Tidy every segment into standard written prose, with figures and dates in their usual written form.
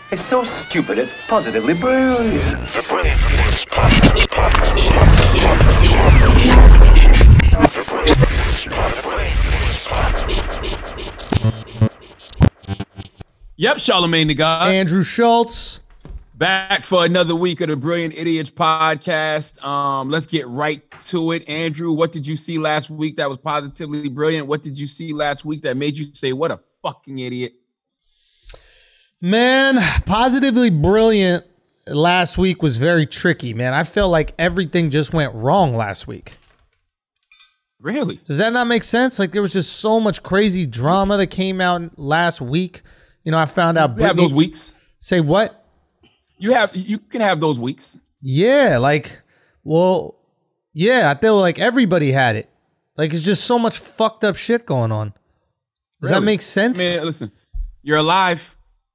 It's so stupid, it's positively brilliant. The Brilliant Idiots Podcast. Yep, Charlamagne the God. Andrew Schulz. Back for another week of the Brilliant Idiots Podcast. Let's get right to it. Andrew, what did you see last week that was positively brilliant? What did you see last week that made you say, what a fucking idiot? Man, positively brilliant last week was very tricky, man. I felt like everything just went wrong last week. Really? Does that not make sense? Like there was just so much crazy drama that came out last week. You know, I found out You have those weeks. Say what? You can have those weeks. Yeah, like, well, yeah, I feel like everybody had it. Like it's just so much fucked up shit going on. Does that make sense? Man, listen, you're alive.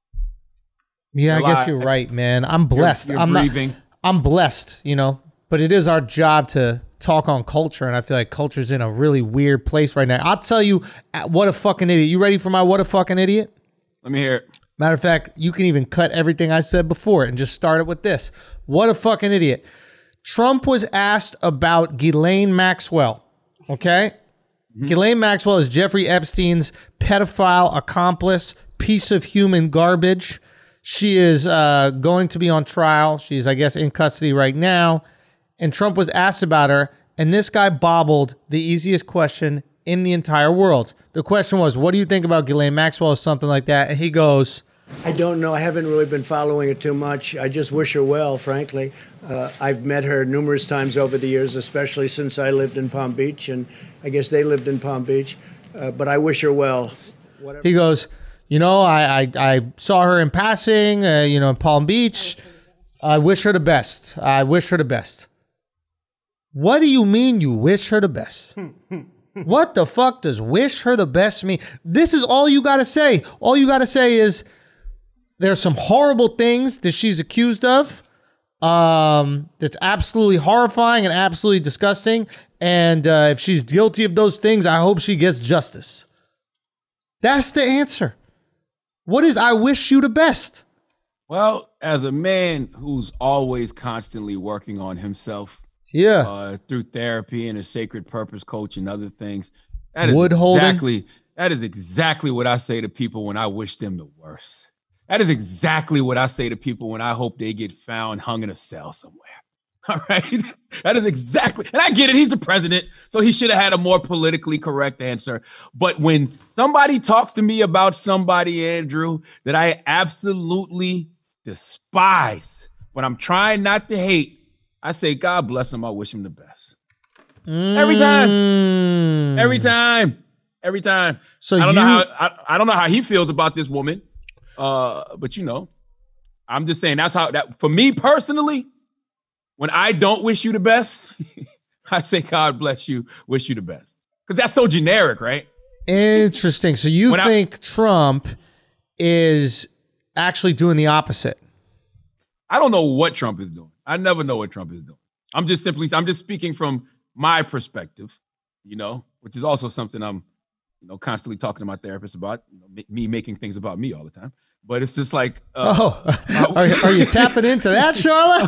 Yeah, I guess you're right, man. I'm blessed. You're breathing. I'm blessed, you know, but it is our job to talk on culture, and I feel like culture's in a really weird place right now. I'll tell you what a fucking idiot. You ready for my what a fucking idiot? Let me hear it. Matter of fact, you can even cut everything I said before and just start it with this. What a fucking idiot. Trump was asked about Ghislaine Maxwell, okay? Mm-hmm. Ghislaine Maxwell is Jeffrey Epstein's pedophile accomplice, piece of human garbage. She is going to be on trial. She's, I guess, in custody right now. And Trump was asked about her, and this guy bobbled the easiest question in the entire world. The question was, what do you think about Ghislaine Maxwell or something like that? And he goes, I don't know. I haven't really been following it too much. I just wish her well, frankly. I've met her numerous times over the years, especially since I lived in Palm Beach, and I guess they lived in Palm Beach. But I wish her well. Whatever. He goes, you know, I saw her in passing, you know, in Palm Beach. I wish her the best. I wish her the best. What do you mean you wish her the best? What the fuck does wish her the best mean? This is all you got to say. All you got to say is there's some horrible things that she's accused of. That's absolutely horrifying and absolutely disgusting. And if she's guilty of those things, I hope she gets justice. That's the answer. What is I wish you the best? Well, as a man who's always constantly working on himself, through therapy and a sacred purpose coach and other things, that is exactly what I say to people when I wish them the worst. That is exactly what I say to people when I hope they get found hung in a cell somewhere. All right. That is exactly, and I get it. He's the president, so he should have had a more politically correct answer. But when somebody talks to me about somebody, Andrew, that I absolutely despise, but I'm trying not to hate, I say, God bless him. I wish him the best. Every time. So I don't know how he feels about this woman. But you know, I'm just saying that's how that for me personally, when I don't wish you the best, I say, God bless you, wish you the best. Because that's so generic, right? Interesting. So you think Trump is actually doing the opposite? I don't know what Trump is doing. I never know what Trump is doing. I'm just speaking from my perspective, you know, which is also something I'm, you know, constantly talking to my therapist about, you know, me making things about me all the time. But it's just like, are you tapping into that, Charla?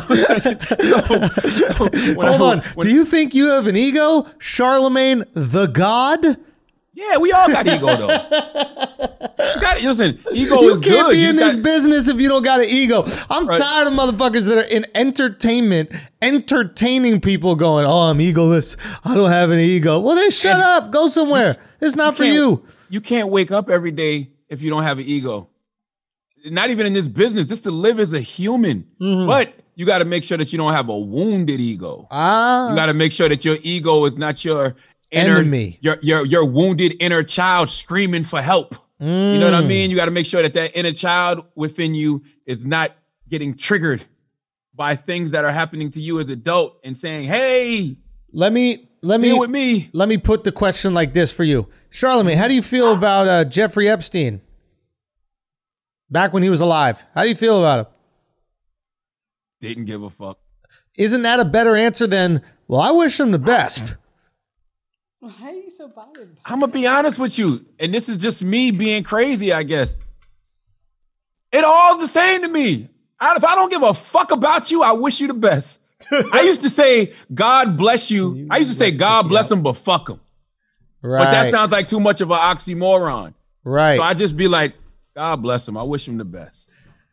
Hold on. Do you think you have an ego, Charlamagne the God? Yeah, we all got ego though. Listen, ego is good. You can't be in this business if you don't got an ego. I'm tired of motherfuckers that are in entertainment, entertaining people going, oh, I'm egoless. I don't have an ego. Well, then shut up. Go somewhere. It's not for you. You can't wake up every day if you don't have an ego. Not even in this business. Just to live as a human. Mm-hmm. But you got to make sure that you don't have a wounded ego. You got to make sure that your ego is not your enemy, your wounded inner child screaming for help. You know what I mean? You got to make sure that that inner child within you is not getting triggered by things that are happening to you as an adult and saying, "Hey, let me with me." Let me put the question like this for you, Charlamagne. How do you feel about Jeffrey Epstein? Back when he was alive, how do you feel about him? Didn't give a fuck. Isn't that a better answer than, well, I wish him the best? Why are you so bothered? I'm going to be honest with you, and this is just me being crazy, I guess. It all's the same to me. If I don't give a fuck about you, I wish you the best. I used to say, God bless you. I used to say, God bless him, but fuck him. Right. But that sounds like too much of an oxymoron. Right. So I just be like, God bless him. I wish him the best.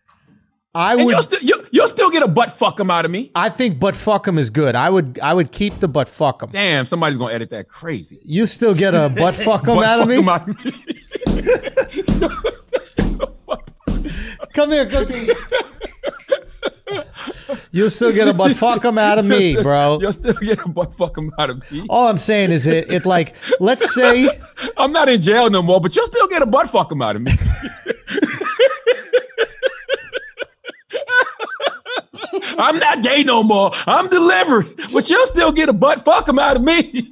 You'll still get a butt fuck him out of me. I think butt fuck him is good. I would keep the butt fuck him. Damn, somebody's gonna edit that crazy. You still get a butt fuck him out of me? Come here, Cookie. You'll still get a butt fuck him out of me, bro. You'll still get a butt fuck him out of me. All I'm saying is it like, let's say I'm not in jail no more, but you'll still get a butt fuck him out of me. I'm not gay no more. I'm delivered, but you'll still get a butt fuck him out of me.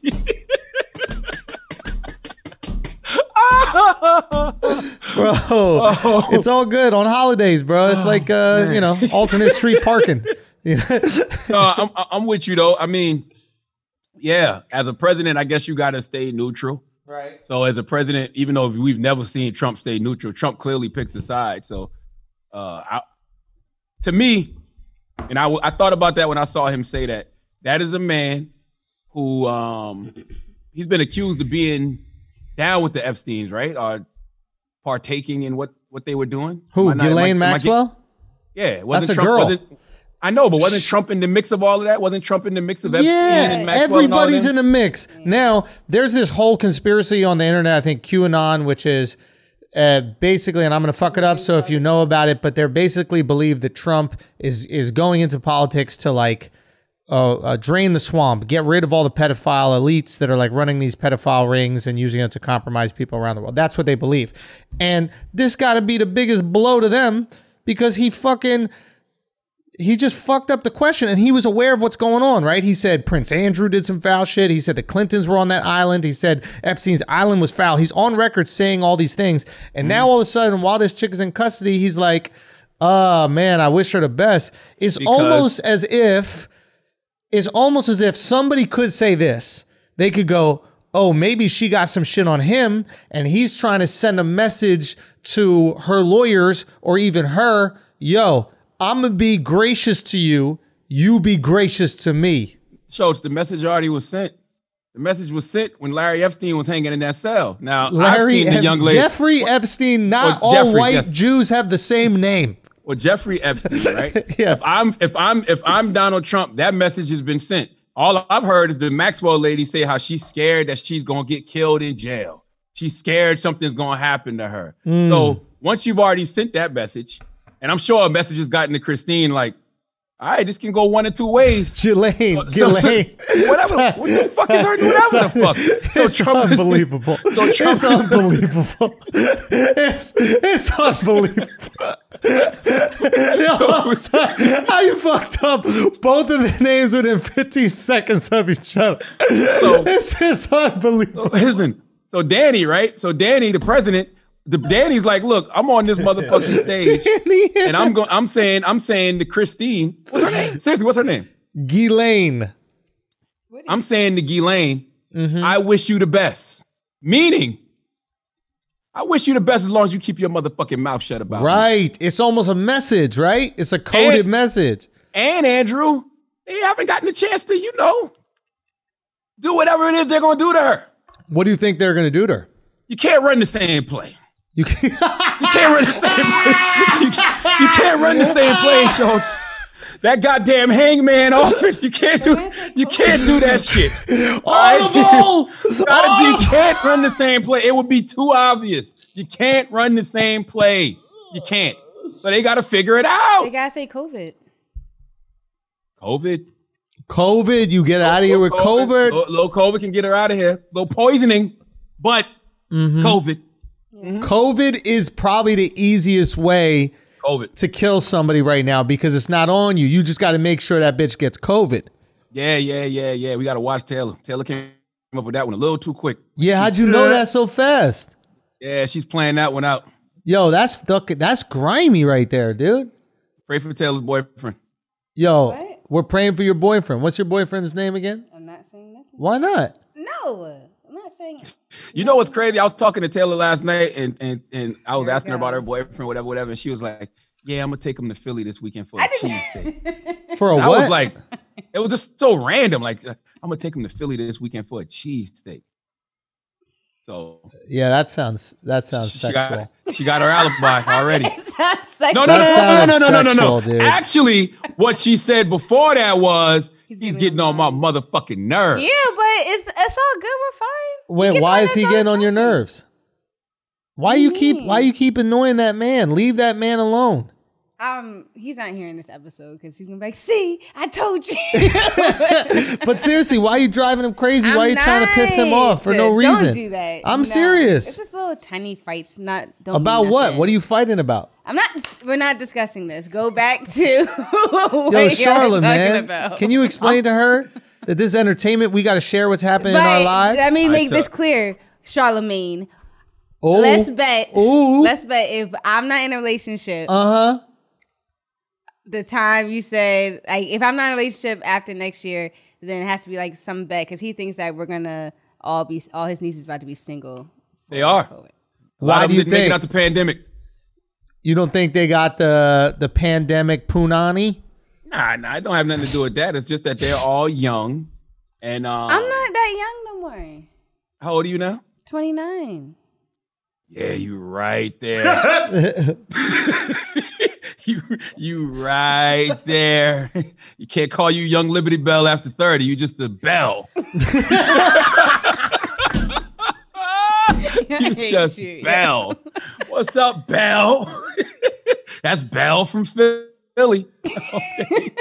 Bro, it's all good on holidays, bro. It's like alternate street parking. I'm with you though. I mean, yeah, as a president, I guess you got to stay neutral. Right. So as a president, even though we've never seen Trump stay neutral, Trump clearly picks a side. So to me, and I thought about that when I saw him say that. That is a man who he's been accused of being down with the Epsteins, right? Or partaking in what they were doing. Who, Ghislaine Maxwell? Yeah. That's a girl. I know, but wasn't Trump in the mix of all of that? Wasn't Trump in the mix of Epstein and Maxwell? Everybody's in the mix. Now, there's this whole conspiracy on the internet, I think QAnon, which is basically, and I'm going to fuck it up, so if you know about it, but they're basically believe that Trump is going into politics to like drain the swamp, get rid of all the pedophile elites that are like running these pedophile rings and using it to compromise people around the world. That's what they believe. And this got to be the biggest blow to them because he just fucked up the question, and he was aware of what's going on, right? He said Prince Andrew did some foul shit. He said the Clintons were on that island. He said Epstein's island was foul. He's on record saying all these things. And now all of a sudden, while this chick is in custody, he's like, oh man, I wish her the best. It's almost as if somebody could say this. They could go, oh, maybe she got some shit on him, and he's trying to send a message to her lawyers or even her, yo, I'm going to be gracious to you. You be gracious to me. Schulz, the message already was sent. The message was sent when Larry Epstein was hanging in that cell. Now, Jeffrey Epstein, not all white Jews have the same name. Well, Jeffrey Epstein, right? Yeah. If I'm Donald Trump, that message has been sent. All I've heard is the Maxwell lady say how she's scared that she's going to get killed in jail. She's scared something's going to happen to her. So once you've already sent that message, and I'm sure a message has gotten to Christine like, all right, this can go one of two ways. Ghislaine. Whatever. What the fuck is her doing? Whatever the fuck. It's unbelievable. It's unbelievable. It's unbelievable. How you fucked up both of their names within 15 seconds of each other. This is unbelievable. Listen, so Danny, right? So Danny, the president, Danny's like, look, I'm on this motherfucking stage, and I'm saying to Christine, what's her name? Seriously, what's her name? Ghislaine. I'm saying to Ghislaine, I wish you the best. Meaning, I wish you the best as long as you keep your motherfucking mouth shut about Right. me. It's almost a message, right? It's a coded message. And Andrew, they haven't gotten a chance to, do whatever it is they're going to do to her. What do you think they're going to do to her? You can't run the same play. You can't run the same play. You can't run the same play, Schulz. That goddamn hangman office, you can't do that shit. Audible! You can't run the same play. It would be too obvious. You can't run the same play. You can't. So they got to figure it out. They got to say COVID. COVID, you get out of here with COVID. Little COVID can get her out of here. Little poisoning, but COVID. COVID is probably the easiest way to kill somebody right now because it's not on you. You just got to make sure that bitch gets COVID. Yeah. We got to watch Taylor. Taylor came up with that one a little too quick. Yeah, how'd you know that so fast? Yeah, she's playing that one out. Yo, that's grimy right there, dude. Pray for Taylor's boyfriend. Yo, we're praying for your boyfriend. What's your boyfriend's name again? I'm not saying nothing. Why not? No, I'm not saying it. You know what's crazy? I was talking to Taylor last night and I was asking her about her boyfriend, whatever. And she was like, yeah, I'm gonna take him to Philly this weekend for a cheesesteak. For a what? I was like, it was just so random. Like, I'm gonna take him to Philly this weekend for a cheesesteak. So yeah, that sounds sexual. She got her alibi already. Sounds sexual. No. Dude. Actually, what she said before that was he's getting on my motherfucking nerves. Yeah, but it's all good. We're fine. Wait, why is he getting on your nerves? Why you keep annoying that man? Leave that man alone. He's not hearing this episode because he's gonna be like, "See, I told you." But seriously, why are you driving him crazy? Why are you trying to piss him off for no reason? Don't do that. I'm serious. It's just little tiny fights. Don't about what? What are you fighting about? We're not discussing this. Go back to Yo, Charlotte, man. About. Can you explain to her that this entertainment, we got to share what's happening in our lives? Let me make this clear, Charlamagne. Oh. Let's bet. Ooh. Let's bet if I'm not in a relationship. The time you said, like, if I'm not in a relationship after next year, then it has to be like some bet because he thinks that we're gonna all his nieces about to be single. They are. Why do you think? Making out the pandemic. You don't think they got the pandemic punani? Nah, it don't have nothing to do with that. It's just that they're all young, and I'm not that young no more. How old are you now? 29. Yeah, you right there. You right there. You can't call you Young Liberty Bell after 30. You just a bell. You just Bell. What's up, Bell? That's Bell from Philly. Okay.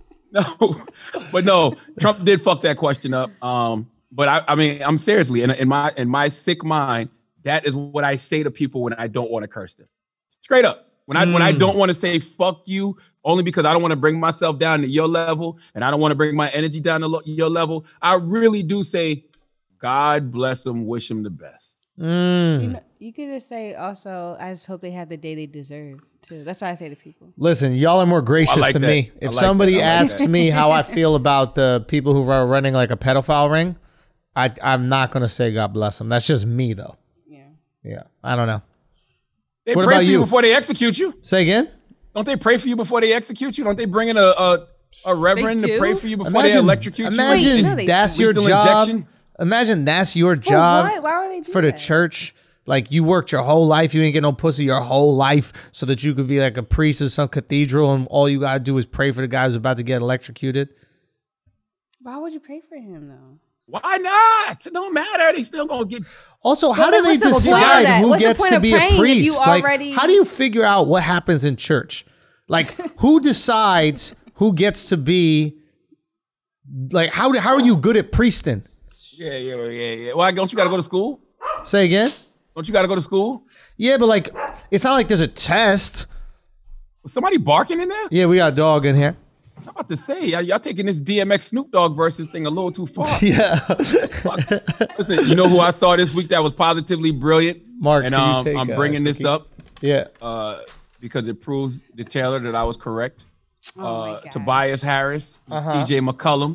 No. Trump did fuck that question up. But I mean, I'm seriously in my sick mind. That is what I say to people when I don't want to curse them. Straight up. When I don't want to say fuck you, only because I don't want to bring myself down to your level and I don't want to bring my energy down to your level, I really do say, God bless them, wish them the best. You could just say also, I just hope they have the day they deserve too. That's what I say to people. Listen, y'all are more gracious than me. If somebody asks me how I feel about the people who are running like a pedophile ring, I'm not going to say God bless them. That's just me though. Yeah. I don't know. They pray for you before they execute you. Say again? Don't they pray for you before they execute you? Don't they bring in a reverend to pray for you before they electrocute you? Imagine that's your job. Imagine that's your job why would they for the church. Like you worked your whole life. You didn't get no pussy your whole life so that you could be like a priest of some cathedral and all you got to do is pray for the guy who's about to get electrocuted. Why would you pray for him though? Why not? It don't matter. They still gonna get. Also, how do they decide who gets to be a priest? Like, how do you figure out what happens in church? Like, who decides who gets to be? Like, how are you good at priesting? Yeah. Why don't you got to go to school? Say again. Don't you got to go to school? Yeah, but like, it's not like there's a test. Was somebody barking in there? Yeah, we got a dog in here. I'm about to say, y'all taking this DMX Snoop Dogg versus thing a little too far. Yeah. Listen, you know who I saw this week that was positively brilliant? Mark, and I'm bringing this up. Yeah. Because it proves to Taylor that I was correct. Tobias Harris, CJ McCollum.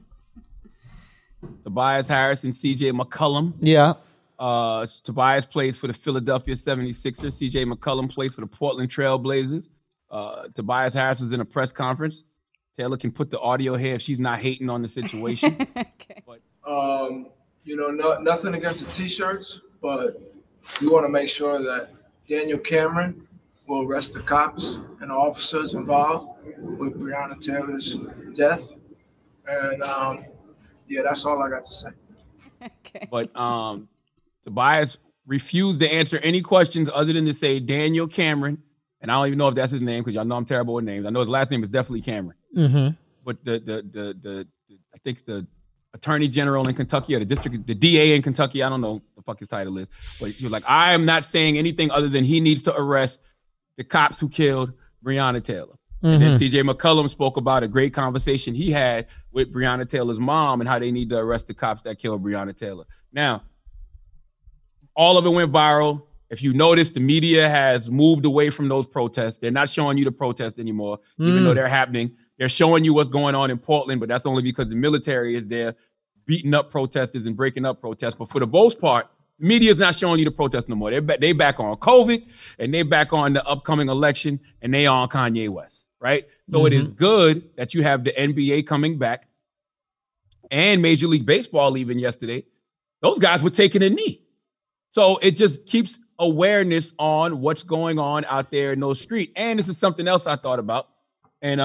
Tobias Harris and CJ McCollum. Yeah. Tobias plays for the Philadelphia 76ers. CJ McCollum plays for the Portland Trail Blazers. Tobias Harris was in a press conference. Taylor can put the audio here if she's not hating on the situation. Okay. But, nothing against the T-shirts, but we want to make sure that Daniel Cameron will arrest the cops and the officers involved with Breonna Taylor's death. And that's all I got to say. Okay. But Tobias refused to answer any questions other than to say Daniel Cameron. And I don't even know if that's his name because y'all know I'm terrible with names. I know his last name is definitely Cameron. Mm-hmm. But the I think the attorney general in Kentucky or the DA in Kentucky, I don't know what the fuck his title is, but he was like, I am not saying anything other than he needs to arrest the cops who killed Breonna Taylor. Mm-hmm. And then CJ McCollum spoke about a great conversation he had with Breonna Taylor's mom and how they need to arrest the cops that killed Breonna Taylor. Now, all of it went viral. If you notice, the media has moved away from those protests. They're not showing you the protest anymore, even though they're happening. They're showing you what's going on in Portland, but that's only because the military is there beating up protesters and breaking up protests. But for the most part, Media's not showing you the protest no more. They back on COVID, and they back on the upcoming election, and they on Kanye West, right? So it is good that you have the NBA coming back and Major League Baseball even yesterday. Those guys were taking a knee. So it just keeps awareness on what's going on out there in those streets. And this is something else I thought about. And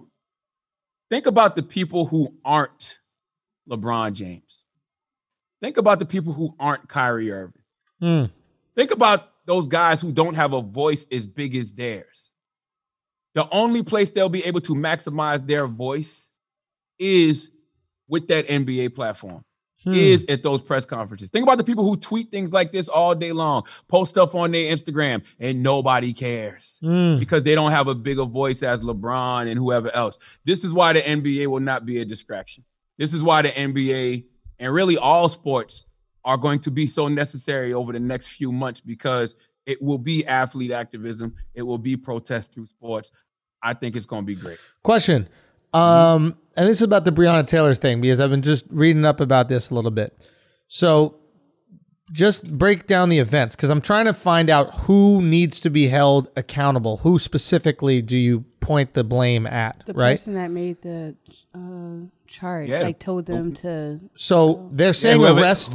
think about the people who aren't LeBron James. Think about the people who aren't Kyrie Irving. Think about those guys who don't have a voice as big as theirs. The only place they'll be able to maximize their voice is with that NBA platform, is at those press conferences. Think about the people who tweet things like this all day long, post stuff on their Instagram, and nobody cares because they don't have a bigger voice as LeBron and whoever else. This is why the NBA will not be a distraction. This is why the NBA and really all sports are going to be so necessary over the next few months, because it will be athlete activism. It will be protest through sports. I think it's going to be great. Question. And this is about the Breonna Taylor thing, because I've been just reading up about this a little bit. So just break down the events, because I'm trying to find out who needs to be held accountable. Who specifically do you point the blame at, the right? Person that made the charge, like told them to. So they're saying arrest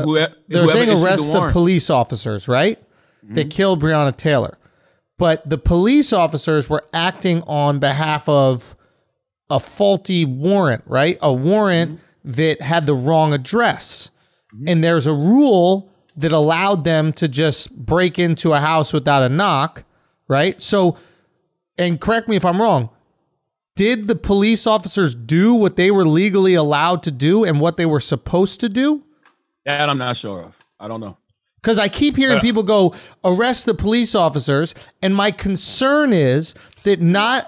the police officers, right? That killed Breonna Taylor. But the police officers were acting on behalf of a faulty warrant, right? A warrant that had the wrong address. And there's a rule that allowed them to just break into a house without a knock, right? So, and correct me if I'm wrong, did the police officers do what they were legally allowed to do and what they were supposed to do? That I'm not sure of. I don't know. Because I keep hearing people go, arrest the police officers. And my concern is that not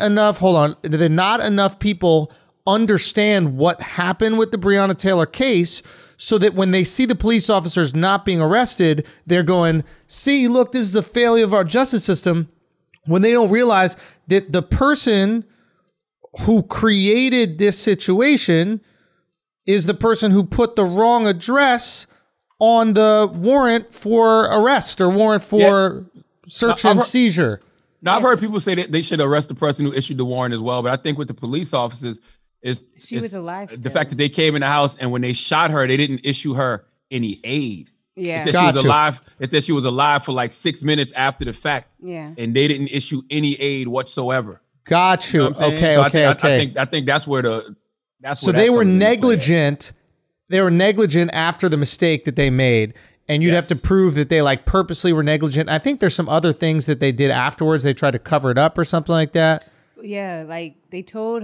enough people understand what happened with the Breonna Taylor case, so that when they see the police officers not being arrested, they're going, see, look, this is a failure of our justice system, when they don't realize that the person who created this situation is the person who put the wrong address on the warrant for arrest or warrant for search and seizure. Now, I've heard people say that they should arrest the person who issued the warrant as well, but I think with the police officers, she was alive still. The fact that they came in the house and when they shot her, they didn't issue her any aid. Yeah. It said she was alive. It said she was alive for like 6 minutes after the fact. Yeah. And they didn't issue any aid whatsoever. Got you. You know Okay. I think that's where so they were negligent. They were negligent after the mistake that they made. And you'd have to prove that they like purposely were negligent. I think there's some other things that they did afterwards. They tried to cover it up or something like that. Yeah. Like they told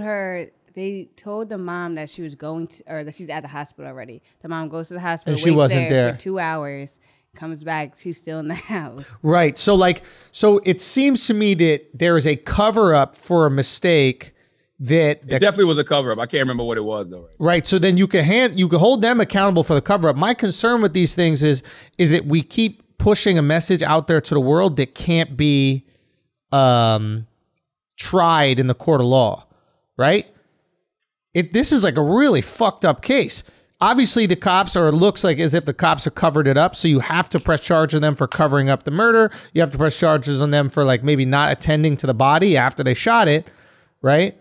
the mom that she was going to, or that she's at the hospital already. The mom goes to the hospital, and she wasn't there for 2 hours, comes back, she's still in the house. Right. So it seems to me that there is a cover up for a mistake that it definitely was a cover up. I can't remember what it was though. Right. So then you can hold them accountable for the cover up. My concern with these things is that we keep pushing a message out there to the world that can't be tried in the court of law. Right. This is like a really fucked up case. Obviously, the cops, or it looks like as if the cops have covered it up. So you have to press charge on them for covering up the murder. You have to press charges on them for like maybe not attending to the body after they shot it. Right.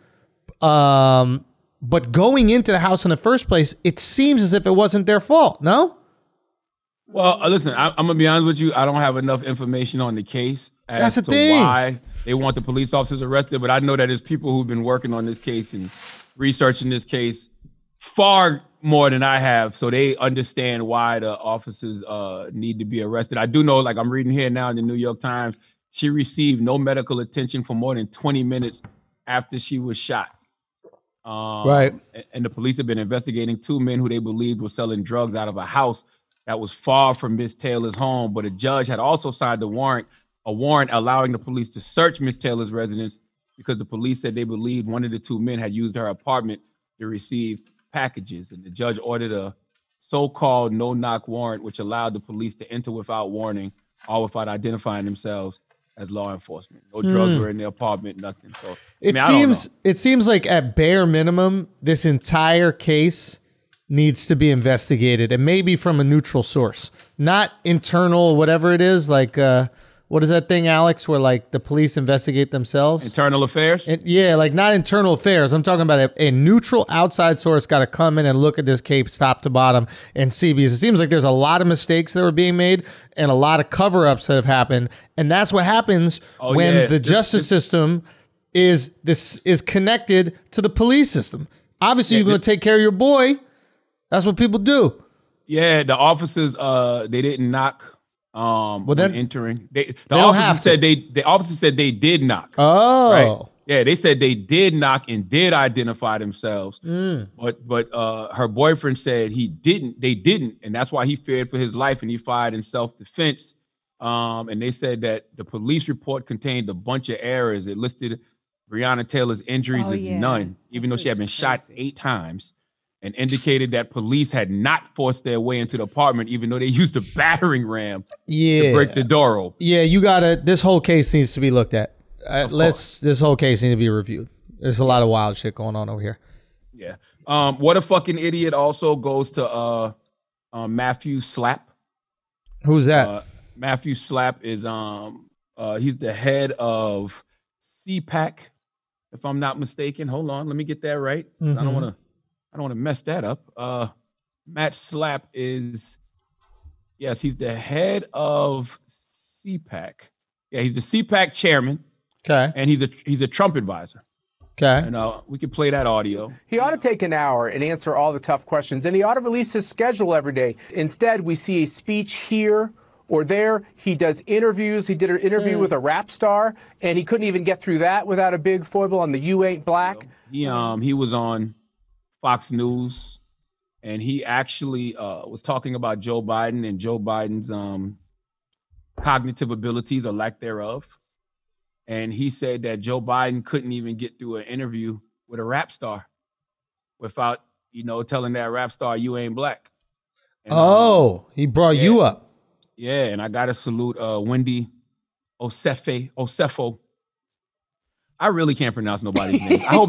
But going into the house in the first place, it seems as if it wasn't their fault. No? Well, listen, I'm going to be honest with you. I don't have enough information on the case as to why they want the police officers arrested. But I know that there's people who've been working on this case and researching this case far more than I have. So they understand why the officers need to be arrested. I do know, like I'm reading here now in the New York Times, she received no medical attention for more than 20 minutes after she was shot. Right. And the police have been investigating 2 men who they believed were selling drugs out of a house that was far from Miss Taylor's home. But a judge had also signed a warrant allowing the police to search Miss Taylor's residence because the police said they believed one of the 2 men had used her apartment to receive packages. And the judge ordered a so-called no-knock warrant, which allowed the police to enter without warning or without identifying themselves as law enforcement. No drugs were in the apartment, nothing. So it seems like at bare minimum, this entire case needs to be investigated, and maybe from a neutral source, not internal, whatever it is. Like, what is that thing, Alex, where like the police investigate themselves? Internal affairs? Yeah, like not internal affairs. I'm talking about a neutral outside source got to come in and look at this case top to bottom and see, because it seems like there's a lot of mistakes that were being made and a lot of cover-ups that have happened. And that's what happens when the justice system is connected to the police system. Obviously, you're going to take care of your boy. That's what people do. Yeah, the officers, they didn't knock when entering. The officers said they did knock. Oh. Right? Yeah, they said they did knock and did identify themselves. But her boyfriend said they didn't, and that's why he feared for his life and he fired in self-defense. And they said that the police report contained a bunch of errors. It listed Breonna Taylor's injuries as none, even though she had been shot 8 times, and indicated that police had not forced their way into the apartment, even though they used a battering ram to break the door open. Yeah, this whole case needs to be looked at. This whole case needs to be reviewed. There's a lot of wild shit going on over here. Yeah. What a fucking idiot also goes to Matthew Slap. Who's that? Matthew Slap is he's the head of CPAC, if I'm not mistaken. Hold on, let me get that right. I don't want to mess that up. Matt Slap is, yes, he's the head of CPAC. Yeah, he's the CPAC chairman. Okay. And he's a Trump advisor. Okay. And we can play that audio. He ought to take an hour and answer all the tough questions, and he ought to release his schedule every day. Instead, we see a speech here or there. He does interviews. He did an interview with a rap star, and he couldn't even get through that without a big foible on the "You Ain't Black." He was on Fox News, and he actually was talking about Joe Biden and Joe Biden's cognitive abilities or lack thereof. And he said that Joe Biden couldn't even get through an interview with a rap star without, telling that rap star, "You ain't black." And, he brought you up. Yeah, and I got to salute Wendy Osefo. I really can't pronounce nobody's name. I hope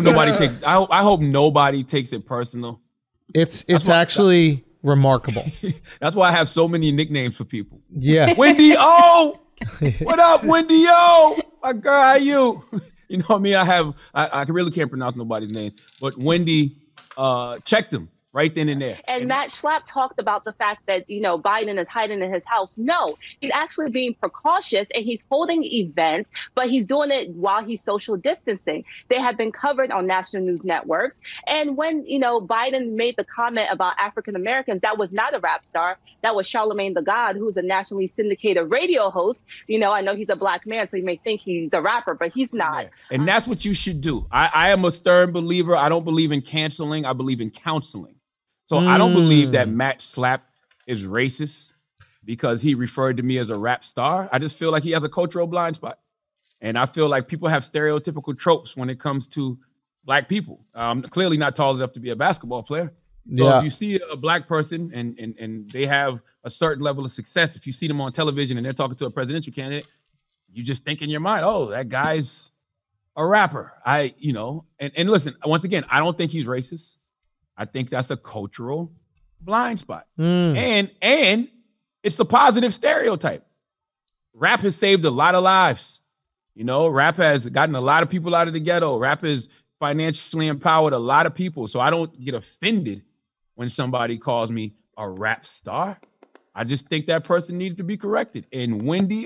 nobody takes it personal. It's actually remarkable. That's why I have so many nicknames for people. Yeah. Wendy O. What up, Wendy O? My girl, how you? You know what I mean? I really can't pronounce nobody's name. But Wendy checked him right then and there. And Matt Schlapp talked about the fact that, Biden is hiding in his house. No, he's actually being precautious, and he's holding events, but he's doing it while he's social distancing. They have been covered on national news networks. And when, Biden made the comment about African Americans, that was not a rap star. That was Charlamagne the God, who's a nationally syndicated radio host. I know he's a black man, so you may think he's a rapper, but he's not. Yeah. And that's what you should do. I am a stern believer. I don't believe in canceling. I believe in counseling. So I don't believe that Matt Slap is racist because he referred to me as a rap star. I just feel like he has a cultural blind spot. And I feel like people have stereotypical tropes when it comes to black people. Clearly not tall enough to be a basketball player. So if you see a black person and they have a certain level of success, if you see them on television and they're talking to a presidential candidate, you just think in your mind, oh, that guy's a rapper. And listen, once again, I don't think he's racist. I think that's a cultural blind spot. And it's a positive stereotype. Rap has saved a lot of lives. Rap has gotten a lot of people out of the ghetto. Rap has financially empowered a lot of people. So I don't get offended when somebody calls me a rap star. I just think that person needs to be corrected. And Wendy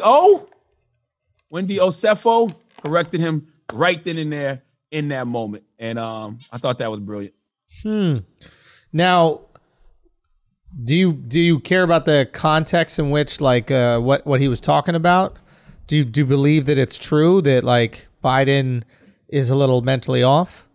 Osefo corrected him right then and there in that moment. And I thought that was brilliant. Now, do you care about the context in which, like, what he was talking about? Do you believe that it's true that, like, Biden is a little mentally off?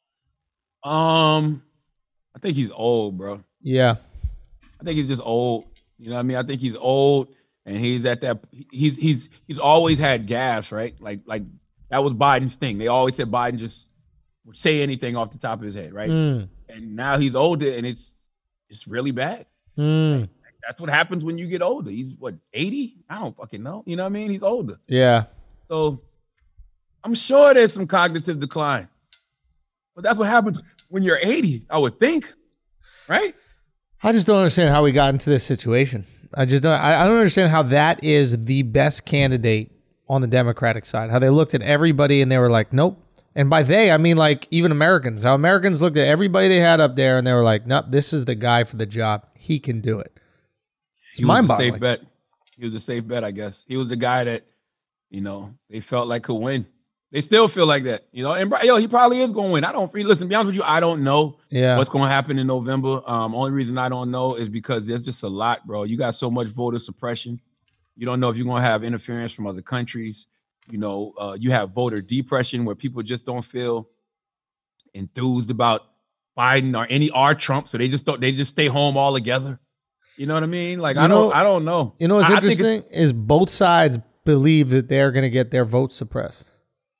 I think he's old, bro. Yeah, I think he's just old. You know what I mean? I think he's old, and he's at that. He's always had gas, right? Like that was Biden's thing. They always said Biden just would say anything off the top of his head, right? And now he's older, and it's really bad. Like, that's what happens when you get older. He's what, 80? I don't fucking know. You know what I mean? He's older. Yeah. So I'm sure there's some cognitive decline, but that's what happens when you're 80. I would think, right? I just don't understand how we got into this situation. I don't understand how that is the best candidate on the Democratic side. How they looked at everybody and they were like, nope. And by they, I mean like even Americans. How Americans looked at everybody they had up there and they were like, nope, this is the guy for the job. He can do it. It's mind-boggling. Safe bet. He was a safe bet, I guess. He was the guy that, they felt like could win. They still feel like that, And he probably is going to win. Listen, to be honest with you, I don't know what's going to happen in November. Only reason I don't know is because there's just a lot, bro. You got so much voter suppression. You don't know if you're going to have interference from other countries. You have voter depression where people just don't feel enthused about Biden or Trump, so they just stay home all together. You know what I mean? Like I don't know. You know what's interesting is both sides believe that they're going to get their votes suppressed.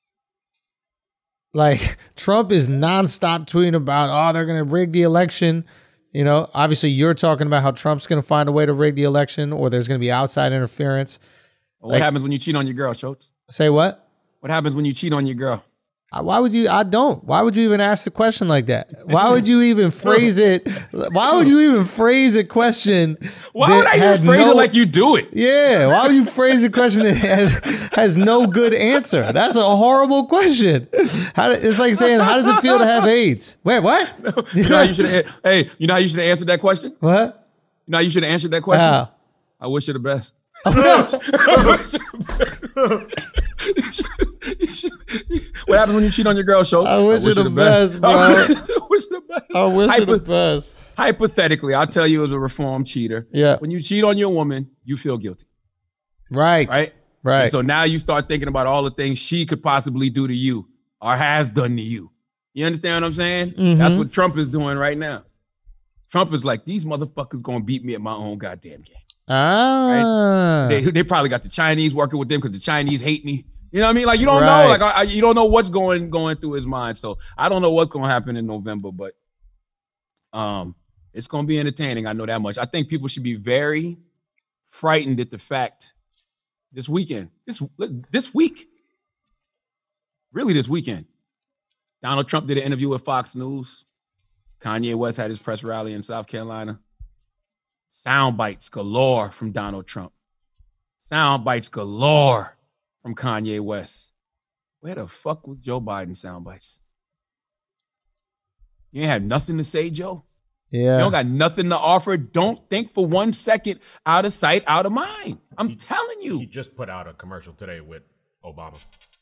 Like Trump is nonstop tweeting about, they're going to rig the election. Obviously you're talking about how Trump's going to find a way to rig the election, or there's going to be outside interference. What happens when you cheat on your girl, Schulz? Say what? What happens when you cheat on your girl? Why would you? I don't. Why would you even ask the question like that? Why would you even phrase it? Why would you even phrase a question? Why would I even phrase it like you do it? Yeah. Why would you phrase a question that has no good answer? That's a horrible question. It's like saying, how does it feel to have AIDS? Wait, what? You know how you should have answered that question? What? You know how you should have answered that question? How? I wish you the best. What happens when you cheat on your girl, Schulz? I wish you the best, bro. I wish you the best. Hypothetically, I'll tell you as a reformed cheater. Yeah. When you cheat on your woman, you feel guilty. Right. And so now you start thinking about all the things she could possibly do to you or has done to you. You understand what I'm saying? Mm-hmm. That's what Trump is doing right now. Trump is like, these motherfuckers gonna beat me at my own goddamn game. Right? They probably got the Chinese working with them because the Chinese hate me. You know what I mean? Like you don't know, like you don't know what's going through his mind. So I don't know what's going to happen in November, but it's going to be entertaining. I know that much. I think people should be very frightened at the fact this weekend, this week, Donald Trump did an interview with Fox News. Kanye West had his press rally in South Carolina. Sound bites galore from Donald Trump. Sound bites galore from Kanye West. Where the fuck was Joe Biden sound bites? You ain't have nothing to say, Joe? Yeah. You don't got nothing to offer. Don't think for 1 second, out of sight, out of mind. I'm telling you. He just put out a commercial today with Obama.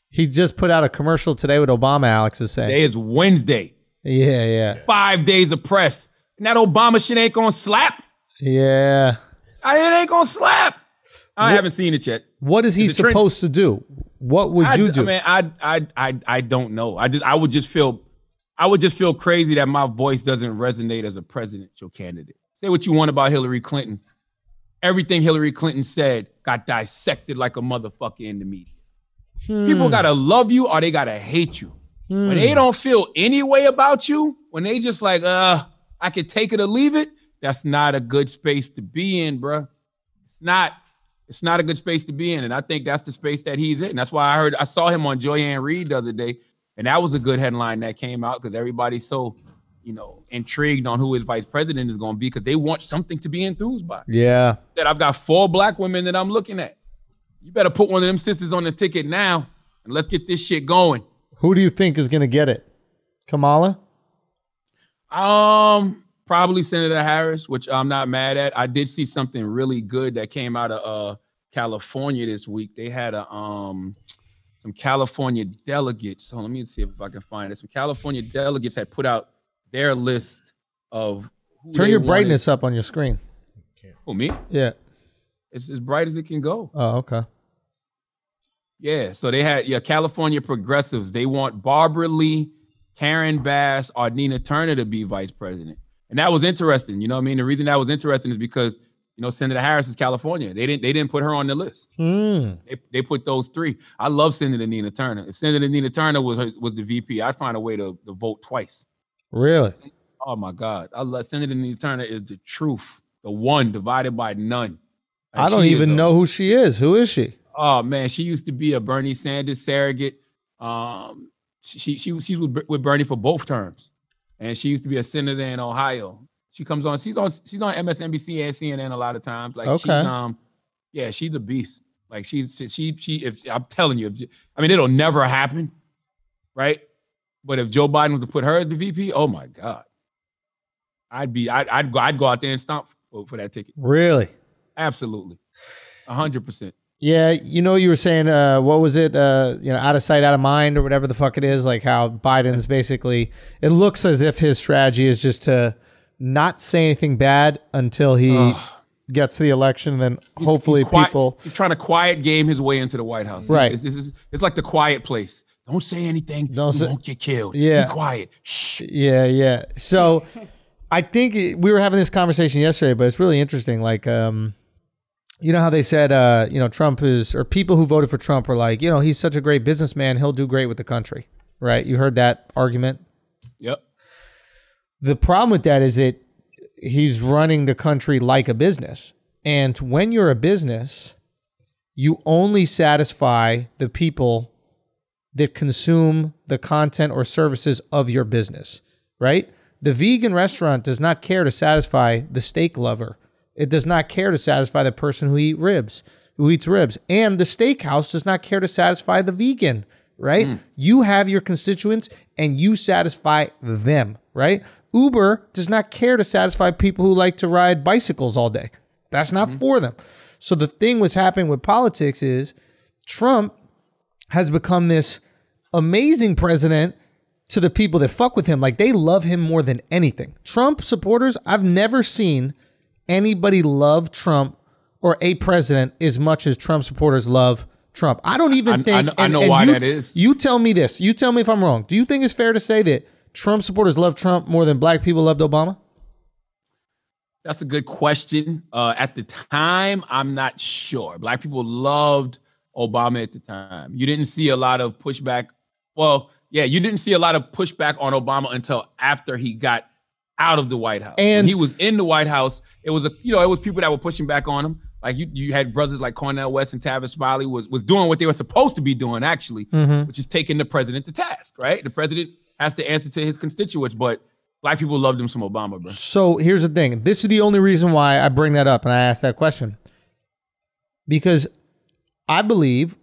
Alex is saying. Today is Wednesday. Yeah. 5 days of press. And that Obama shit ain't gonna slap. Yeah. It ain't gonna slap. I haven't seen it yet. What is he supposed to do? What would you do? I don't know. I would just feel crazy that my voice doesn't resonate as a presidential candidate. Say what you want about Hillary Clinton. Everything Hillary Clinton said got dissected like a motherfucker in the media. People gotta love you or they gotta hate you. When they don't feel any way about you, when they just like, I could take it or leave it, that's not a good space to be in, bruh. It's not a good space to be in. And I think that's the space that he's in. That's why I saw him on Joy-Ann Reid the other day. And that was a good headline that came out because everybody's so, intrigued on who his vice president is going to be because they want something to be enthused by. Yeah. That I've got 4 black women that I'm looking at. You better put one of them sisters on the ticket now and let's get this shit going. Who do you think is going to get it? Kamala? Probably Senator Harris, which I'm not mad at. I did see something really good that came out of California this week. They had some California delegates. So let me see if I can find it. Some California delegates had put out their list of who Turn your brightness up on your screen. Who, me? Yeah. It's as bright as it can go. Oh, okay. Yeah, so they had California progressives. They want Barbara Lee, Karen Bass, or Nina Turner to be vice president. And that was interesting. You know what I mean? The reason that was interesting is because, Senator Harris is California. They didn't put her on the list. They put those 3. I love Senator Nina Turner. If Senator Nina Turner was the VP, I'd find a way to vote twice. Really? Oh my God. I love Senator Nina Turner is the truth. The one divided by none. I don't even know who she is. Who is she? Oh man, she used to be a Bernie Sanders surrogate. She was with Bernie for both terms. And she used to be a senator in Ohio. She comes on. She's on MSNBC and CNN a lot of times. Like she's a beast. Like if I'm telling you, it'll never happen, right? But if Joe Biden was to put her as the VP, oh my God, I'd go out there and stomp for that ticket. Really? Absolutely, 100%. Yeah, you were saying, what was it? Out of sight, out of mind, or whatever the fuck it is. Like how Biden's basically, it looks as if his strategy is just to not say anything bad until he gets to the election, and then hopefully he's trying to quiet game his way into the White House. Right. It's like the quiet place. Don't say anything. You won't get killed. Yeah. Be quiet. Shh. Yeah. So I think we were having this conversation yesterday, but it's really interesting. Like, you know how they said, Trump or people who voted for Trump were like, he's such a great businessman. He'll do great with the country. Right. You heard that argument? Yep. The problem with that is that he's running the country like a business. And when you're a business, you only satisfy the people that consume the content or services of your business, right? The vegan restaurant does not care to satisfy the steak lover. It does not care to satisfy the person who eats ribs. And the steakhouse does not care to satisfy the vegan, right? You have your constituents and you satisfy them, right? Uber does not care to satisfy people who like to ride bicycles all day. That's not for them. So the thing what's happening with politics is Trump has become this amazing president to the people that fuck with him. Like, they love him more than anything. Trump supporters, I've never seen anybody love Trump or a president as much as Trump supporters love Trump. I don't even think... I know why that is. You tell me this. You tell me if I'm wrong. Do you think it's fair to say that Trump supporters love Trump more than black people loved Obama? That's a good question. At the time, I'm not sure. Black people loved Obama at the time. You didn't see a lot of pushback. Well, yeah, you didn't see a lot of pushback on Obama until after he got out of the White House. And when he was in the White House, it was people that were pushing back on him. Like you had brothers like Cornel West and Tavis Smiley was doing what they were supposed to be doing, actually, which is taking the president to task, right? The president has to answer to his constituents, but black people loved him some Obama, bro. So here's the thing. This is the only reason why I bring that up and I ask that question. Because I believe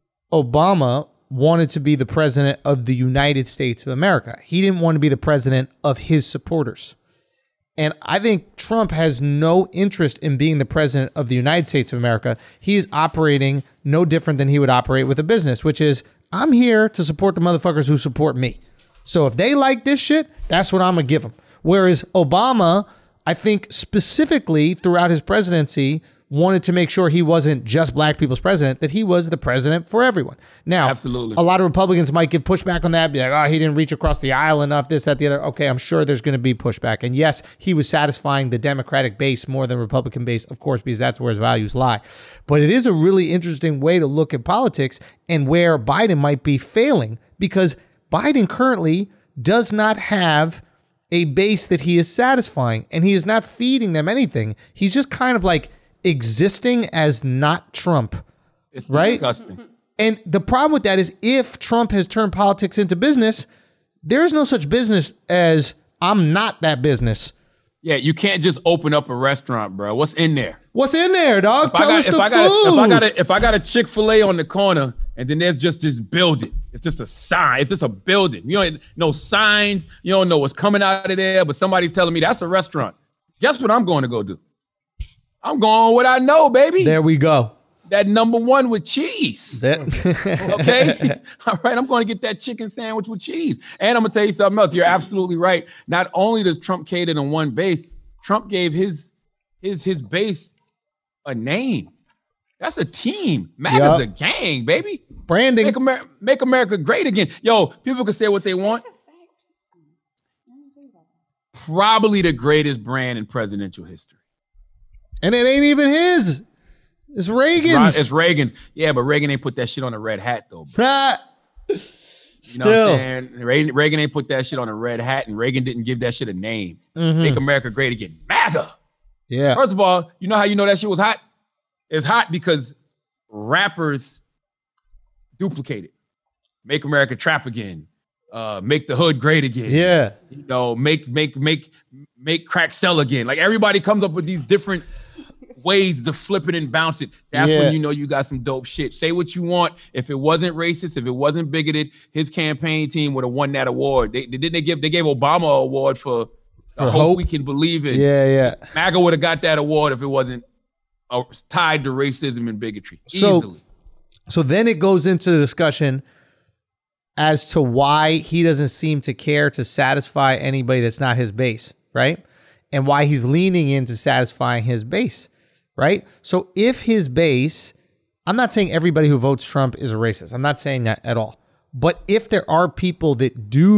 Obama wanted to be the president of the United States of America. He didn't want to be the president of his supporters. And I think Trump has no interest in being the president of the United States of America. He is operating no different than he would operate with a business, which is, I'm here to support the motherfuckers who support me. So if they like this shit, that's what I'm going to give them. Whereas Obama, I think specifically throughout his presidency, wanted to make sure he wasn't just black people's president, that he was the president for everyone. Now, absolutely, a lot of Republicans might give pushback on that, be like, oh, he didn't reach across the aisle enough, this, that, the other. Okay, I'm sure there's going to be pushback. And yes, he was satisfying the Democratic base more than Republican base, of course, because that's where his values lie. But it is a really interesting way to look at politics and where Biden might be failing, because Biden currently does not have a base that he is satisfying, and he is not feeding them anything. He's just kind of like existing as not Trump. It's right? disgusting. And the problem with that is, if Trump has turned politics into business, there's no such business as I'm not that business. Yeah, you can't just open up a restaurant, bro. What's in there? What's in there, dog? Tell us the food. If I got a Chick-fil-A on the corner and then there's just this building, it's just a sign. It's just a building. You don't know signs. You don't know what's coming out of there, but somebody's telling me that's a restaurant. Guess what I'm going to go do? I'm going what I know, baby. There we go. That number one with cheese. Okay? All right, I'm going to get that chicken sandwich with cheese. And I'm going to tell you something else. You're absolutely right. Not only does Trump cater to one base, Trump gave his base a name. That's a team. MAGA's a gang, baby. Branding. Make America great again. Yo, people can say what they want. Probably the greatest brand in presidential history. And it ain't even his. It's Reagan's. It's Reagan's. Yeah, but Reagan ain't put that shit on a red hat, though. Still. You know what I'm saying? Reagan ain't put that shit on a red hat, and Reagan didn't give that shit a name. Make America great again. MAGA. Yeah. First of all, you know how you know that shit was hot? It's hot because rappers duplicate it. Make America trap again. make the hood great again. Yeah. You know, make crack sell again. Like everybody comes up with these different ways to flip it and bounce it. That's when you know you got some dope shit. Say what you want. If it wasn't racist, if it wasn't bigoted, his campaign team would have won that award. They gave Obama an award for the hope we can believe in. Yeah. MAGA would have got that award if it wasn't tied to racism and bigotry. Easily. So then it goes into the discussion as to why he doesn't seem to care to satisfy anybody that's not his base, right? And why he's leaning into satisfying his base, right? So if his base, I'm not saying everybody who votes Trump is a racist. I'm not saying that at all. But if there are people that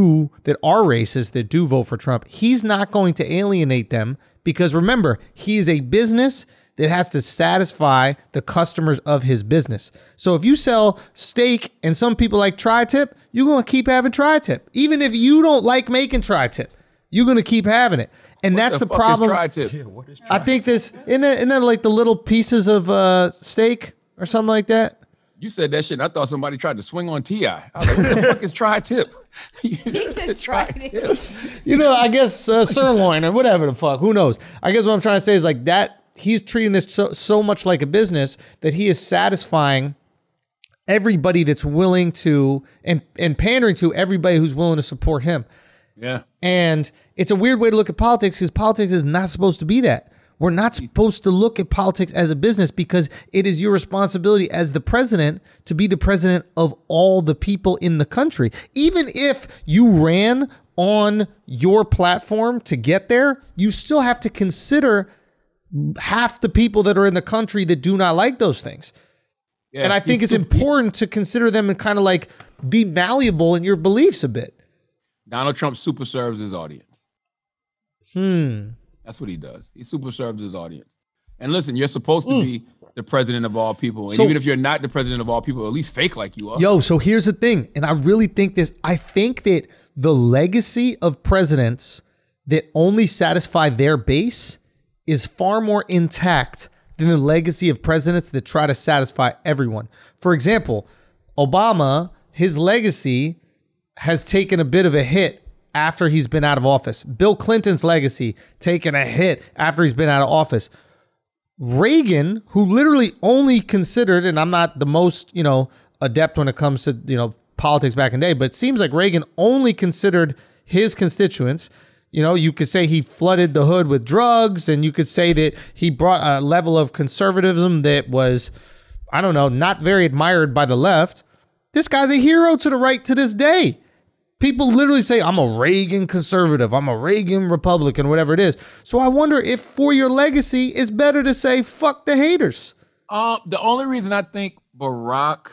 are racist, that do vote for Trump, he's not going to alienate them because remember, he is a business that has to satisfy the customers of his business. So if you sell steak and some people like tri-tip, you're going to keep having tri-tip. Even if you don't like making tri-tip, you're going to keep having it. And that's the problem. Tri-tip? I think this, isn't that like the little pieces of steak or something like that? You said that shit, and I thought somebody tried to swing on T.I. I was like, what the fuck is tri-tip? He said tri-tip. You know, I guess sirloin or whatever the fuck. Who knows? I guess what I'm trying to say is like that he's treating this so much like a business that he is satisfying everybody that's willing to and pandering to everybody who's willing to support him. Yeah. And it's a weird way to look at politics because politics is not supposed to be that. We're not supposed to look at politics as a business because it is your responsibility as the president to be the president of all the people in the country. Even if you ran on your platform to get there, you still have to consider half the people that are in the country that do not like those things. Yeah, and I think it's important to consider them and kind of like be malleable in your beliefs a bit. Donald Trump super serves his audience. That's what he does. He super serves his audience. And listen, you're supposed to be the president of all people. And even if you're not the president of all people, at least fake like you are. Yo, so here's the thing. And I really think this. I think that the legacy of presidents that only satisfy their base is far more intact than the legacy of presidents that try to satisfy everyone. For example, Obama, his legacy has taken a bit of a hit after he's been out of office. Bill Clinton's legacy taken a hit after he's been out of office. Reagan, who literally only considered, and I'm not the most, adept when it comes to, politics back in the day, but it seems like Reagan only considered his constituents. You could say he flooded the hood with drugs, and you could say that he brought a level of conservatism that was, not very admired by the left. This guy's a hero to the right to this day. People literally say, I'm a Reagan conservative, I'm a Reagan Republican, whatever it is. So I wonder if for your legacy, it's better to say, fuck the haters. The only reason I think Barack,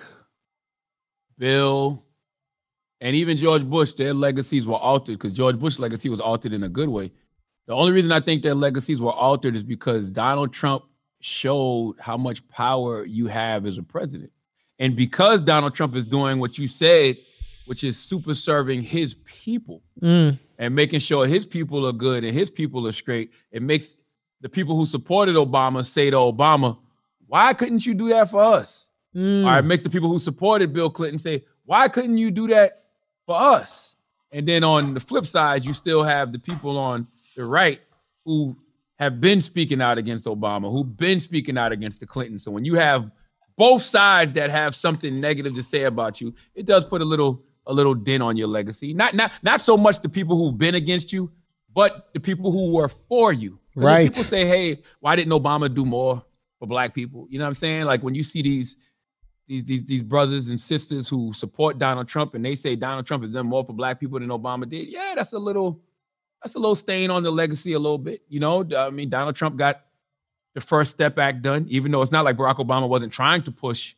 Bill, and even George Bush, their legacies were altered, because George Bush's legacy was altered in a good way. The only reason I think their legacies were altered is because Donald Trump showed how much power you have as a president. And because Donald Trump is doing what you said, which is super serving his people and making sure his people are good and his people are straight, it makes the people who supported Obama say to Obama, why couldn't you do that for us? Or it makes the people who supported Bill Clinton say, why couldn't you do that for us? And then on the flip side, you still have the people on the right who have been speaking out against Obama, who've been speaking out against the Clintons. So when you have both sides that have something negative to say about you, it does put a little dent on your legacy. Not so much the people who've been against you, but the people who were for you. Right. People say, hey, why didn't Obama do more for black people? You know what I'm saying? Like when you see these brothers and sisters who support Donald Trump and they say Donald Trump has done more for black people than Obama did. Yeah, that's a little stain on the legacy a little bit. I mean, Donald Trump got the First Step Act done, even though it's not like Barack Obama wasn't trying to push,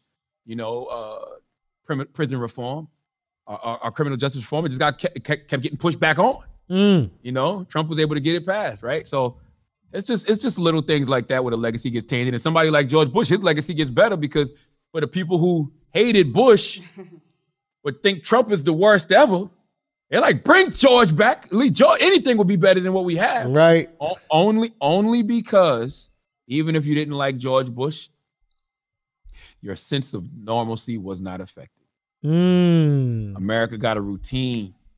prison reform. Our criminal justice reform, it just kept getting pushed back on. Trump was able to get it passed, right? So it's just little things like that where the legacy gets tainted. And somebody like George Bush, his legacy gets better because for the people who hated Bush but think Trump is the worst ever, they're like, bring George back. At least anything would be better than what we have. Right. Only because even if you didn't like George Bush, your sense of normalcy was not affected. America got a routine.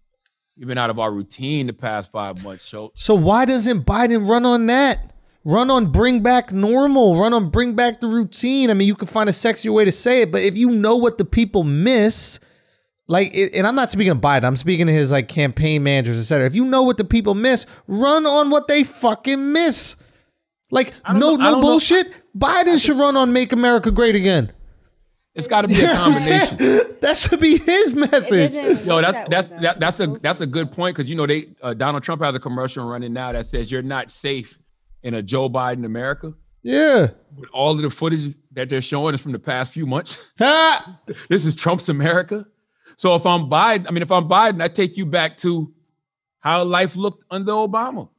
We've been out of our routine the past 5 months. So why doesn't Biden run on that? Run on bring back normal. Run on bring back the routine. I mean, you can find a sexier way to say it, but if you know what the people miss, like, and I'm not speaking of Biden, I'm speaking to his like campaign managers, etc. If you know what the people miss, run on what they fucking miss. Like, no bullshit. Biden should run on Make America Great Again. It's got to be a combination. That should be his message. Yo, that's a good point, because you know Donald Trump has a commercial running now that says you're not safe in a Joe Biden America. Yeah. But all of the footage that they're showing is from the past few months. This is Trump's America. So if I'm Biden, I take you back to how life looked under Obama.